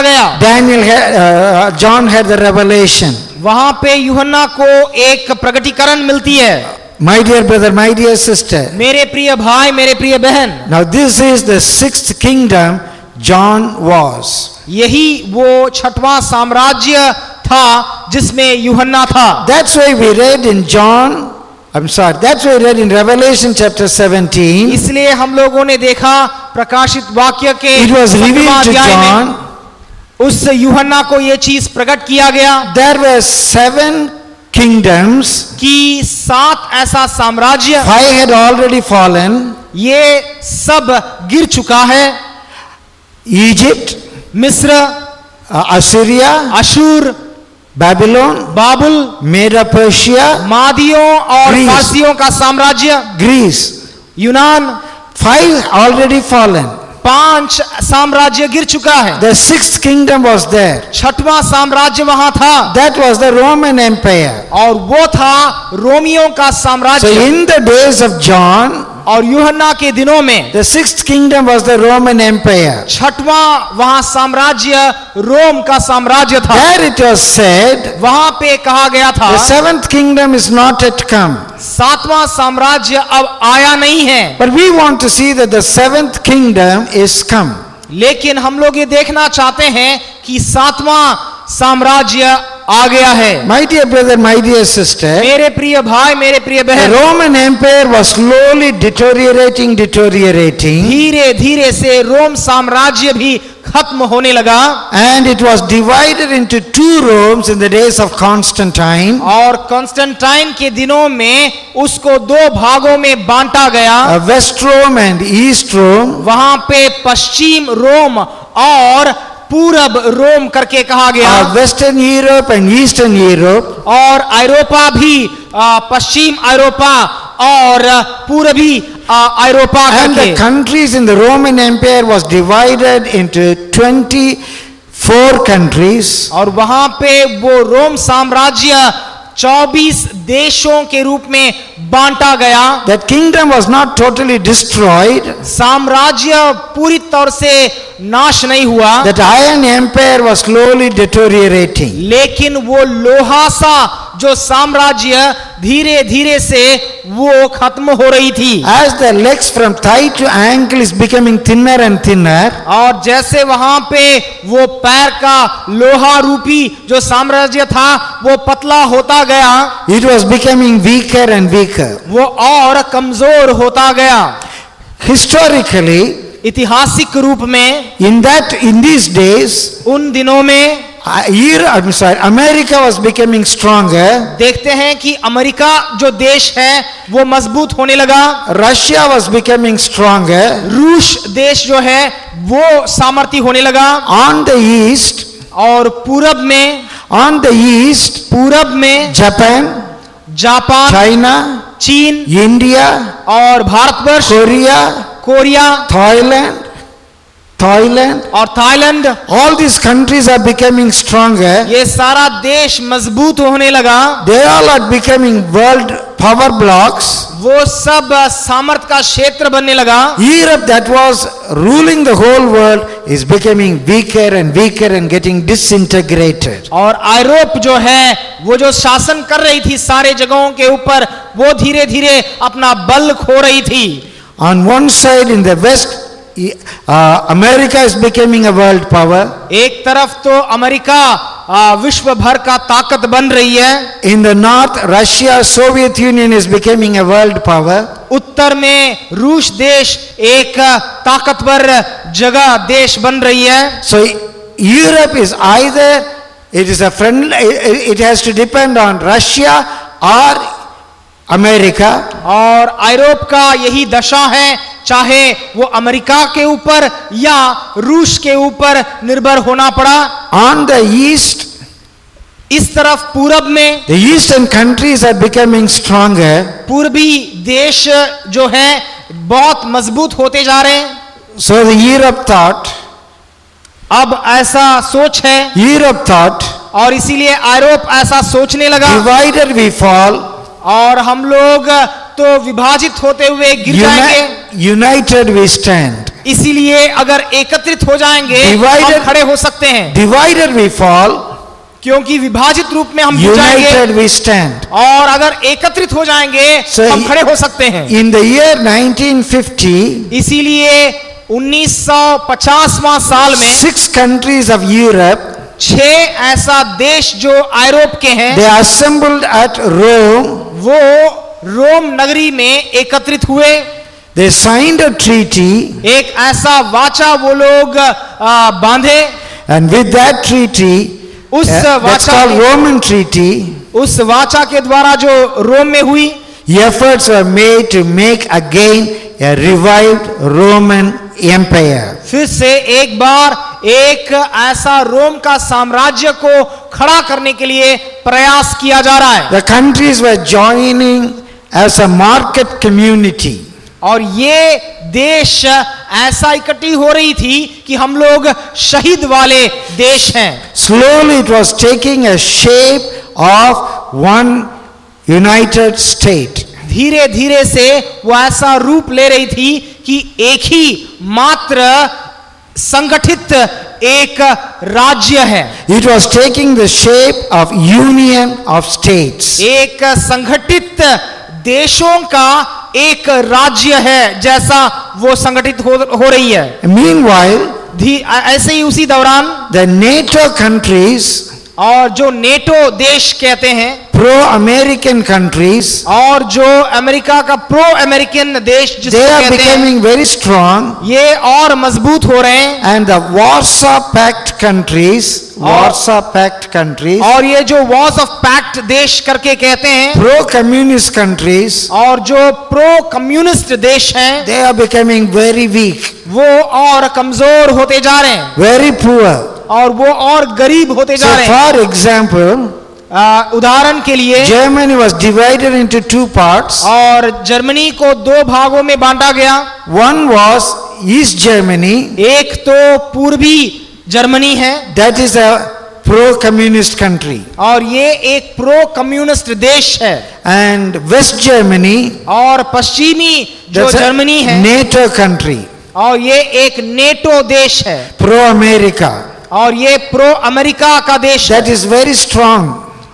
गया। John had the revelation. वहां पे यूहन्ना को एक प्रकटीकरण मिलती है। My dear brother, my dear sister. मेरे प्रिय भाई, मेरे प्रिय बहन। Now this is the sixth kingdom John was. यही वो छठवां साम्राज्य था जिसमें यूहन्ना था। That's why we read in that's why we read in Revelation chapter 17. इसलिए हम लोगों ने देखा प्रकाशित वाक्य के It was revealed to John. उस यूहन्ना को ये चीज प्रकट किया गया। There were 7 kingdoms. कि 7 ऐसा साम्राज्य 5 had already fallen. ये सब गिर चुका है। Egypt, मिस्र, Assyria, अशूर, Babylon, बाबुल, Medo Persia, मादियों और Greece. फारसियों का साम्राज्य, Greece. यूनान। 5 already fallen. 5 साम्राज्य गिर चुका है। The 6th kingdom was there. छठवां साम्राज्य वहां था। That was the Roman Empire. और वो था रोमियों का So साम्राज्य। in the days of John, और यूहन्ना के दिनों में the 6th kingdom was the Roman Empire. छठवां वहां साम्राज्य रोम का साम्राज्य था। There it was said, वहां पे कहा गया था the 7th kingdom is not yet come. 7वां साम्राज्य अब आया नहीं है। But we want to see that the 7th kingdom is come. लेकिन हम लोग ये देखना चाहते हैं कि 7वां साम्राज्य आ गया है। My dear brother, my dear sister, मेरे प्रिय भाई, मेरे प्रिय the बहन, Roman Empire was slowly deteriorating. धीरे धीरे से रोम साम्राज्य भी खत्म होने लगा। And it was divided into 2 Romes in the days of Constantine. और कॉन्स्टेंटाइन के दिनों में उसको 2 भागों में बांटा गया। West Rome and East Rome. वहां पे पश्चिम रोम और पूरब रोम करके कहा गया। Western Europe and Eastern Europe. और यूरोपा भी पश्चिम यूरोपा और पूर्वी यूरोपा And the करके। countries in the Roman Empire was divided into 24 countries. और वहां पे वो रोम साम्राज्य 24 देशों के रूप में बांटा गया। That kingdom was not totally destroyed. साम्राज्य पूरी तरह से नाश नहीं हुआ। That Iron Empire was slowly deteriorating. लेकिन वो लोहा सा जो साम्राज्य धीरे धीरे से वो खत्म हो रही थी। As the legs from thigh to ankle is becoming thinner and thinner, और जैसे वहां पे वो पैर का लोहा रूपी जो साम्राज्य था वो पतला होता गया, it was becoming weaker and weaker. वो और कमजोर होता गया। Historically, ऐतिहासिक रूप में in these days, उन दिनों में America was becoming stronger. देखते हैं कि अमेरिका जो देश है वो मजबूत होने लगा। Russia was becoming stronger. रूस देश जो है वो सामर्थ्य होने लगा। On the east, और पूरब में पूरब में Japan, जापान, China, चीन, India, और भारतवर्ष, कोरिया Thailand, और Thailand, all these countries are becoming stronger. ये सारा देश मजबूत होने लगा। They all are becoming world power blocks. वो सब सामर्थ्य का क्षेत्र बनने लगा। Europe, that was ruling the whole world, is becoming weaker and weaker and getting disintegrated. और यूरोप जो है वो जो शासन कर रही थी सारे जगहों के ऊपर, वो धीरे धीरे अपना बल खो रही थी। On one side, in the west, America is becoming a world power. एक तरफ तो अमेरिका विश्व भर का ताकत बन रही है। In the north, Russia, Soviet Union is becoming a world power. उत्तर में रूस देश एक ताकतवर जगह देश बन रही है। So Europe is either it has to depend on Russia or America. और यूरोप का यही दशा है, चाहे वो अमेरिका के ऊपर या रूस के ऊपर निर्भर होना पड़ा। On the east, इस तरफ पूरब में the eastern countries are becoming stronger. पूर्वी देश जो है बहुत मजबूत होते जा रहे हैं। So the Europe thought, अब ऐसा सोच है, Europe thought, और इसीलिए यूरोप ऐसा सोचने लगा, divided we fall, और हम लोग तो विभाजित होते हुए गिर जाएंगे, united we stand. इसीलिए अगर एकत्रित हो जाएंगे हम खड़े हो सकते हैं। Divided we fall, क्योंकि विभाजित रूप में हम गिर जाएंगे, united we stand. और अगर एकत्रित हो जाएंगे हम खड़े हो सकते हैं। In the year 1950, इसीलिए 1950वां साल में 6 countries of Europe, 6 ऐसा देश जो यूरोप के हैं, they assembled at Rome. वो रोम नगरी में एकत्रित हुए। They signed a treaty, एक ऐसा वाचा वो लोग बांधे, and with that treaty, उस that's वाचा called Roman treaty, उस वाचा के द्वारा जो रोम में हुई, efforts were made to make again a revived Roman Empire. फिर से एक बार एक ऐसा रोम का साम्राज्य को खड़ा करने के लिए प्रयास किया जा रहा है। The countries were joining as a market community. और ये देश ऐसा इकट्ठी हो रही थी कि हम लोग शहीद वाले देश हैं। Slowly it was taking a shape of one united state. धीरे धीरे से वो ऐसा रूप ले रही थी कि एक ही मात्र संगठित एक राज्य है। It was taking the shape of union of states. एक संगठित देशों का एक राज्य है जैसा वो संगठित हो रही है। Meanwhile, ऐसे ही उसी दौरान the NATO countries, और जो नेटो देश कहते हैं, pro-American countries, और जो अमेरिका का प्रो अमेरिकन देश जिसको they are कहते हैं, becoming very strong. ये और मजबूत हो रहे हैं। And the Warsaw Pact countries, और ये जो वॉर्स ऑफ पैक्ट देश करके कहते हैं, pro-communist countries, और जो प्रो कम्युनिस्ट देश हैं, they are becoming very weak, वो और कमजोर होते जा रहे हैं, very poor. और वो और गरीब होते So जा रहे हैं। for example, उदाहरण के लिए Germany was divided into 2 parts. और जर्मनी को 2 भागों में बांटा गया। One was East Germany, एक तो पूर्वी जर्मनी है, that is a pro-communist country, और ये एक प्रो कम्युनिस्ट देश है। and West Germany, और पश्चिमी जो that's जर्मनी a है, NATO country, और ये एक नेटो देश है, pro-America, और ये प्रो अमेरिका का देश है, that is very strong.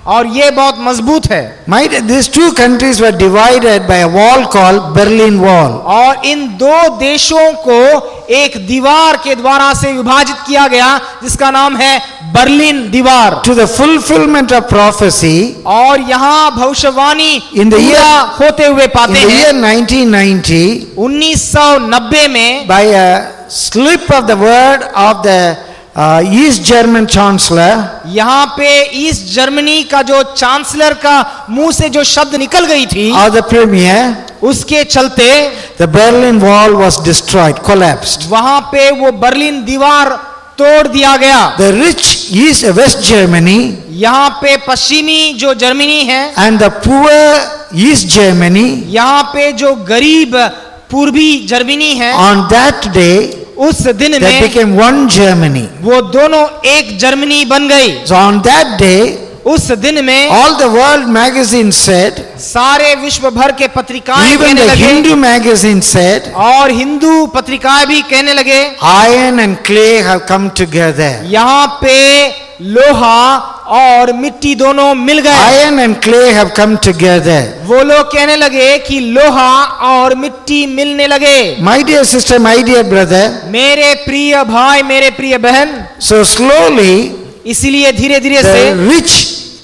और ये बहुत मजबूत है। These two countries were divided by a wall called Berlin Wall. और इन दो देशों को एक दीवार के द्वारा से विभाजित किया गया जिसका नाम है बर्लिन दीवार। To the fulfillment of prophecy, और यहाँ भविष्यवाणी In the पूरा year- होते हुए in पाते the हैं। year 1990, 1990 में by a slip of the word of the East German Chancellor, यहाँ पे ईस्ट जर्मनी का जो चांसलर का मुंह से जो शब्द निकल गई थी or the Premier, उसके चलते the Berlin Wall was destroyed, collapsed. वहां पे वो बर्लिन दीवार तोड़ दिया गया। The rich West Germany यहाँ पे पश्चिमी जो जर्मनी है and the poor East Germany, यहाँ पे जो गरीब पूर्वी जर्मनी है, on that day उस दिन they में became one Germany. वो दोनों एक जर्मनी बन गई। So on that day, उस दिन में all the world magazines said, सारे विश्व भर के पत्रिकाएं even कहने the लगे Hindu magazines said, और हिंदू पत्रिकाएं भी कहने लगे iron and clay have come together. यहाँ पे लोहा और मिट्टी दोनों मिल गए। Iron and clay have come together. वो लोग कहने लगे कि लोहा और मिट्टी मिलने लगे। My dear sister, my dear brother, मेरे प्रिय भाई, मेरे प्रिय बहन, so slowly इसीलिए धीरे धीरे से the rich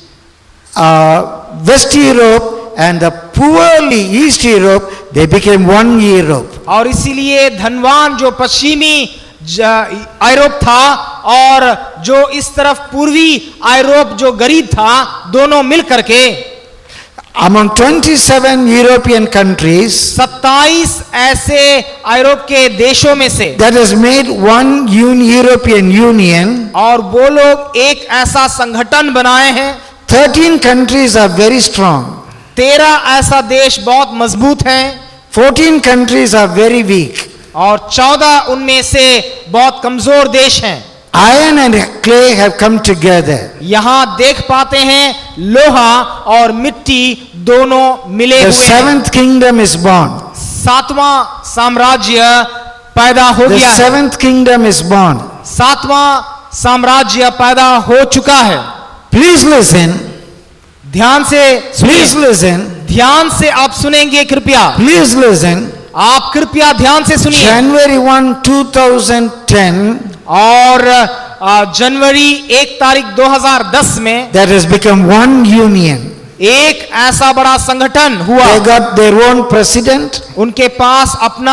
West Europe and the poorly East Europe, they became one Europe. और इसीलिए धनवान जो पश्चिमी यूरोप था और जो इस तरफ पूर्वी यूरोप जो गरीब था, दोनों मिल करके Among 27 European countries, 27 ऐसे यूरोप के देशों में से that has made one European Union, और वो लोग एक ऐसा संगठन बनाए हैं। 13 countries are very strong. 13 ऐसा देश बहुत मजबूत हैं 14 countries are very weak. और 14 उनमें से बहुत कमजोर देश हैं। Iron and clay have come together. यहाँ देख पाते हैं लोहा और मिट्टी दोनों मिले The हुए हैं। 7th kingdom is born. 7वां साम्राज्य पैदा हो The गया है। 7th kingdom is born. 7वां साम्राज्य पैदा हो चुका है। Please listen. ध्यान से Please सुनिए। listen. ध्यान से आप सुनेंगे कृपया। Please listen. आप कृपया ध्यान से सुनिए। January 1, 2010, और जनवरी 1 तारीख 2010 में that has become one union. एक ऐसा बड़ा संगठन हुआ। They got their own president. उनके पास अपना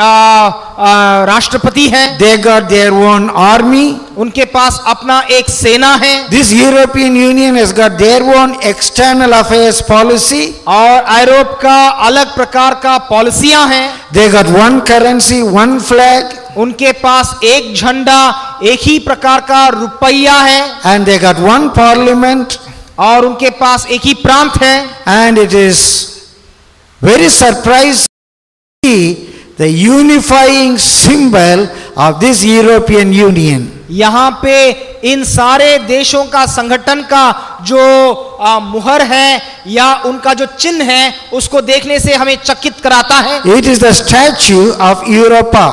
राष्ट्रपति है। They got their own army. उनके पास अपना एक सेना है। This European Union has got their own external affairs policy. और यूरोप का अलग प्रकार का पॉलिसियां हैं। They got one currency, one flag, उनके पास एक झंडा, एक ही प्रकार का रुपया है। and they got one parliament. और उनके पास एक ही प्रांत है। And it is very surprising to see the unifying symbol of this European Union. यहाँ पे इन सारे देशों का संगठन का जो मुहर है या उनका जो चिन्ह है उसको देखने से हमें चकित कराता है। It is the statue of Europa.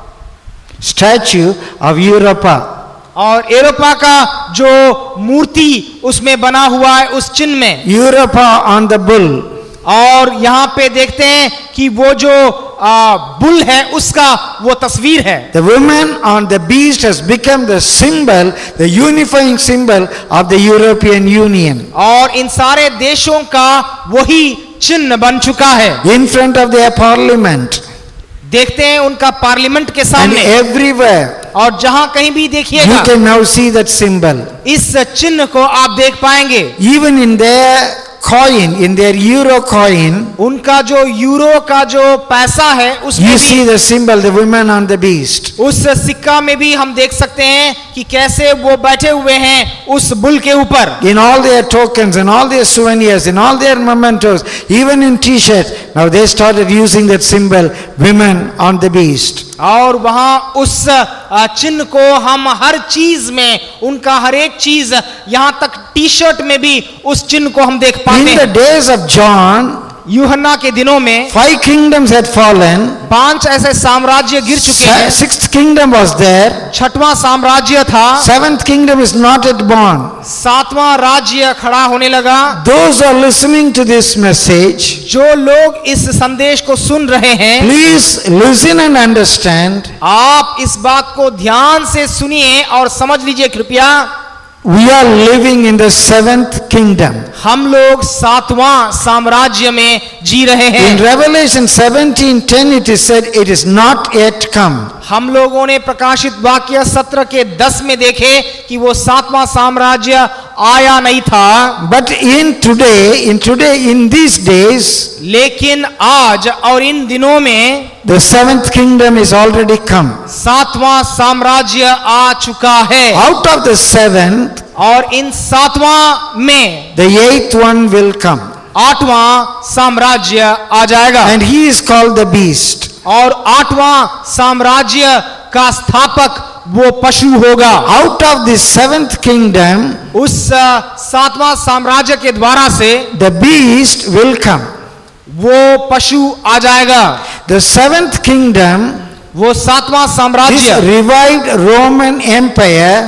Statue of Europa. और यूरोपा का जो मूर्ति उसमें बना हुआ है उस चिन्ह में। Europa on the bull. और यहाँ पे देखते हैं कि वो जो बुल है उसका वो तस्वीर है। The woman on the beast has become the symbol, the unifying symbol of the European Union. और इन सारे देशों का वही चिन्ह बन चुका है। In front of their parliament देखते हैं उनका पार्लियामेंट के and सामने। everywhere और जहां कहीं भी you देखिएगा can now see that symbol. इस चिन्ह को आप देख पाएंगे। Even in their coin, in their euro coin, उनका जो यूरो का जो पैसा है उसमें you भी, see the symbol, the woman on the beast. उस सिक्का में भी हम देख सकते हैं कि कैसे वो बैठे हुए हैं उस बुल के ऊपर। In all their tokens, in all their souvenirs, in all their mementos, even in t-shirts, now they started using that symbol, women on the beast. और वहां उस चिन्ह को हम हर चीज में, उनका हर एक चीज, यहां तक टी शर्ट में भी उस चिन्ह को हम देख पाते In the हैं। days of John, यूहन्ना के दिनों में 5 kingdoms had fallen. 5 ऐसे साम्राज्य गिर चुके हैं। 6th kingdom was there. 6वां साम्राज्य था। 7th kingdom is not yet born. 7वां राज्य खड़ा होने लगा। Those who are listening to this message, जो लोग इस संदेश को सुन रहे हैं, please listen and understand. आप इस बात को ध्यान से सुनिए और समझ लीजिए कृपया। We are living in the 7th kingdom. हम लोग 7वां साम्राज्य में जी रहे हैं। In Revelation 17:10 it is said, it is not yet come. हम लोगों ने प्रकाशित वाक्य 17 के 10 में देखे कि वो 7वां साम्राज्य आया नहीं था। But in these days, लेकिन आज और इन दिनों में the 7th kingdom is already come. 7वां साम्राज्य आ चुका है। Out of the 7th, और इन 7वां में the 8th one will come. 8वां साम्राज्य आ जाएगा। And he is called the beast. और 8वां साम्राज्य का स्थापक वो पशु होगा। Out of the 7th kingdom, उस 7वां साम्राज्य के द्वारा से the beast will come. वो पशु आ जाएगा। The 7th kingdom, वो 7वां this साम्राज्य, revived Roman Empire,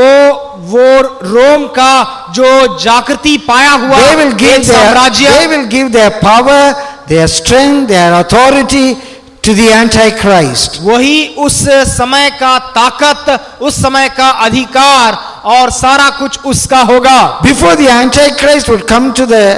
वो रोम का जो जागृति पाया हुआ they will एक साम्राज्य, give their power, their strength, their authority to the Antichrist. वही उस समय का ताकत, उस समय का अधिकार और सारा कुछ उसका होगा। Before the Antichrist would come to the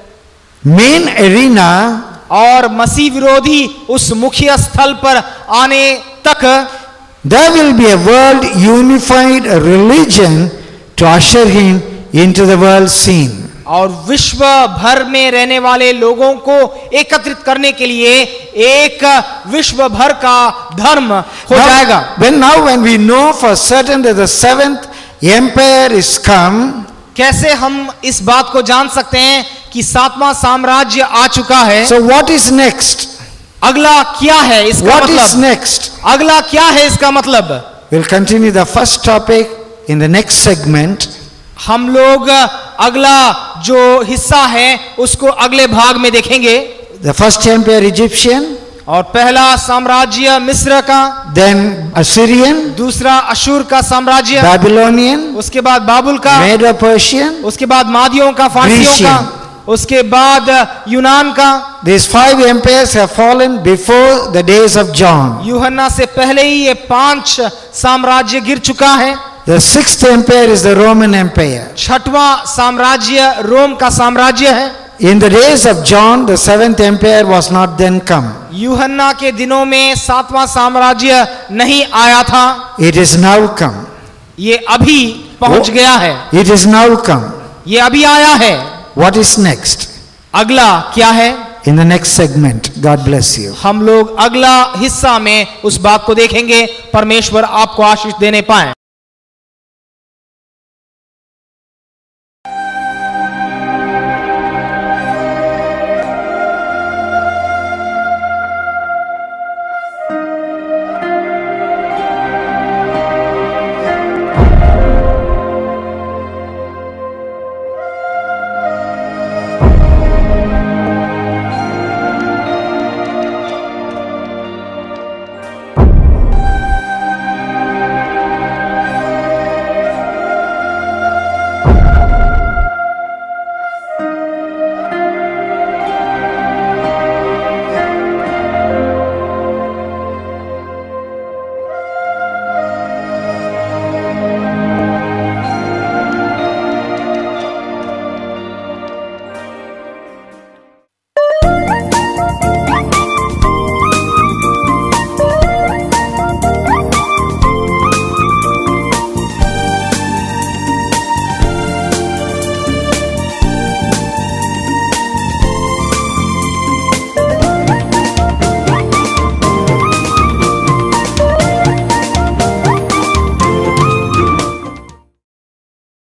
main arena, और मसीह विरोधी उस मुख्य स्थल पर आने तक there will be a world unified religion to usher him into the world scene. और विश्व भर में रहने वाले लोगों को एकत्रित करने के लिए एक विश्व भर का धर्म हो जाएगा। When we know for certain that the 7th empire is come, कैसे हम इस बात को जान सकते हैं कि 7वां साम्राज्य आ चुका है? so what is next? अगला क्या है इसका What is मतलब? next? अगला क्या है इसका मतलब? We'll continue the first topic in the next segment. हम लोग अगला जो हिस्सा है उसको अगले भाग में देखेंगे। The first empire Egyptian, और पहला साम्राज्य मिस्र का, then Assyrian, दूसरा अशूर का साम्राज्य, Babylonian, उसके बाद बाबुल का, Medo-Persian, उसके बाद मादियों का, फारसियों का, उसके बाद यूनान का। These 5 empires have fallen before the days of John. यूहन्ना से पहले ही ये 5 साम्राज्य गिर चुका है। The 6th empire is the Roman Empire. 6वां साम्राज्य रोम का साम्राज्य है। In the days of John, the 7th empire was not then come. यूहन्ना के दिनों में 7वां साम्राज्य नहीं आया था। It is now come. ये अभी पहुंच गया है। It is now come. ये अभी आया है। What is next? अगला क्या है? In the next segment. God bless you. हम लोग अगला हिस्सा में उस बात को देखेंगे। परमेश्वर आपको आशीष देने पाए।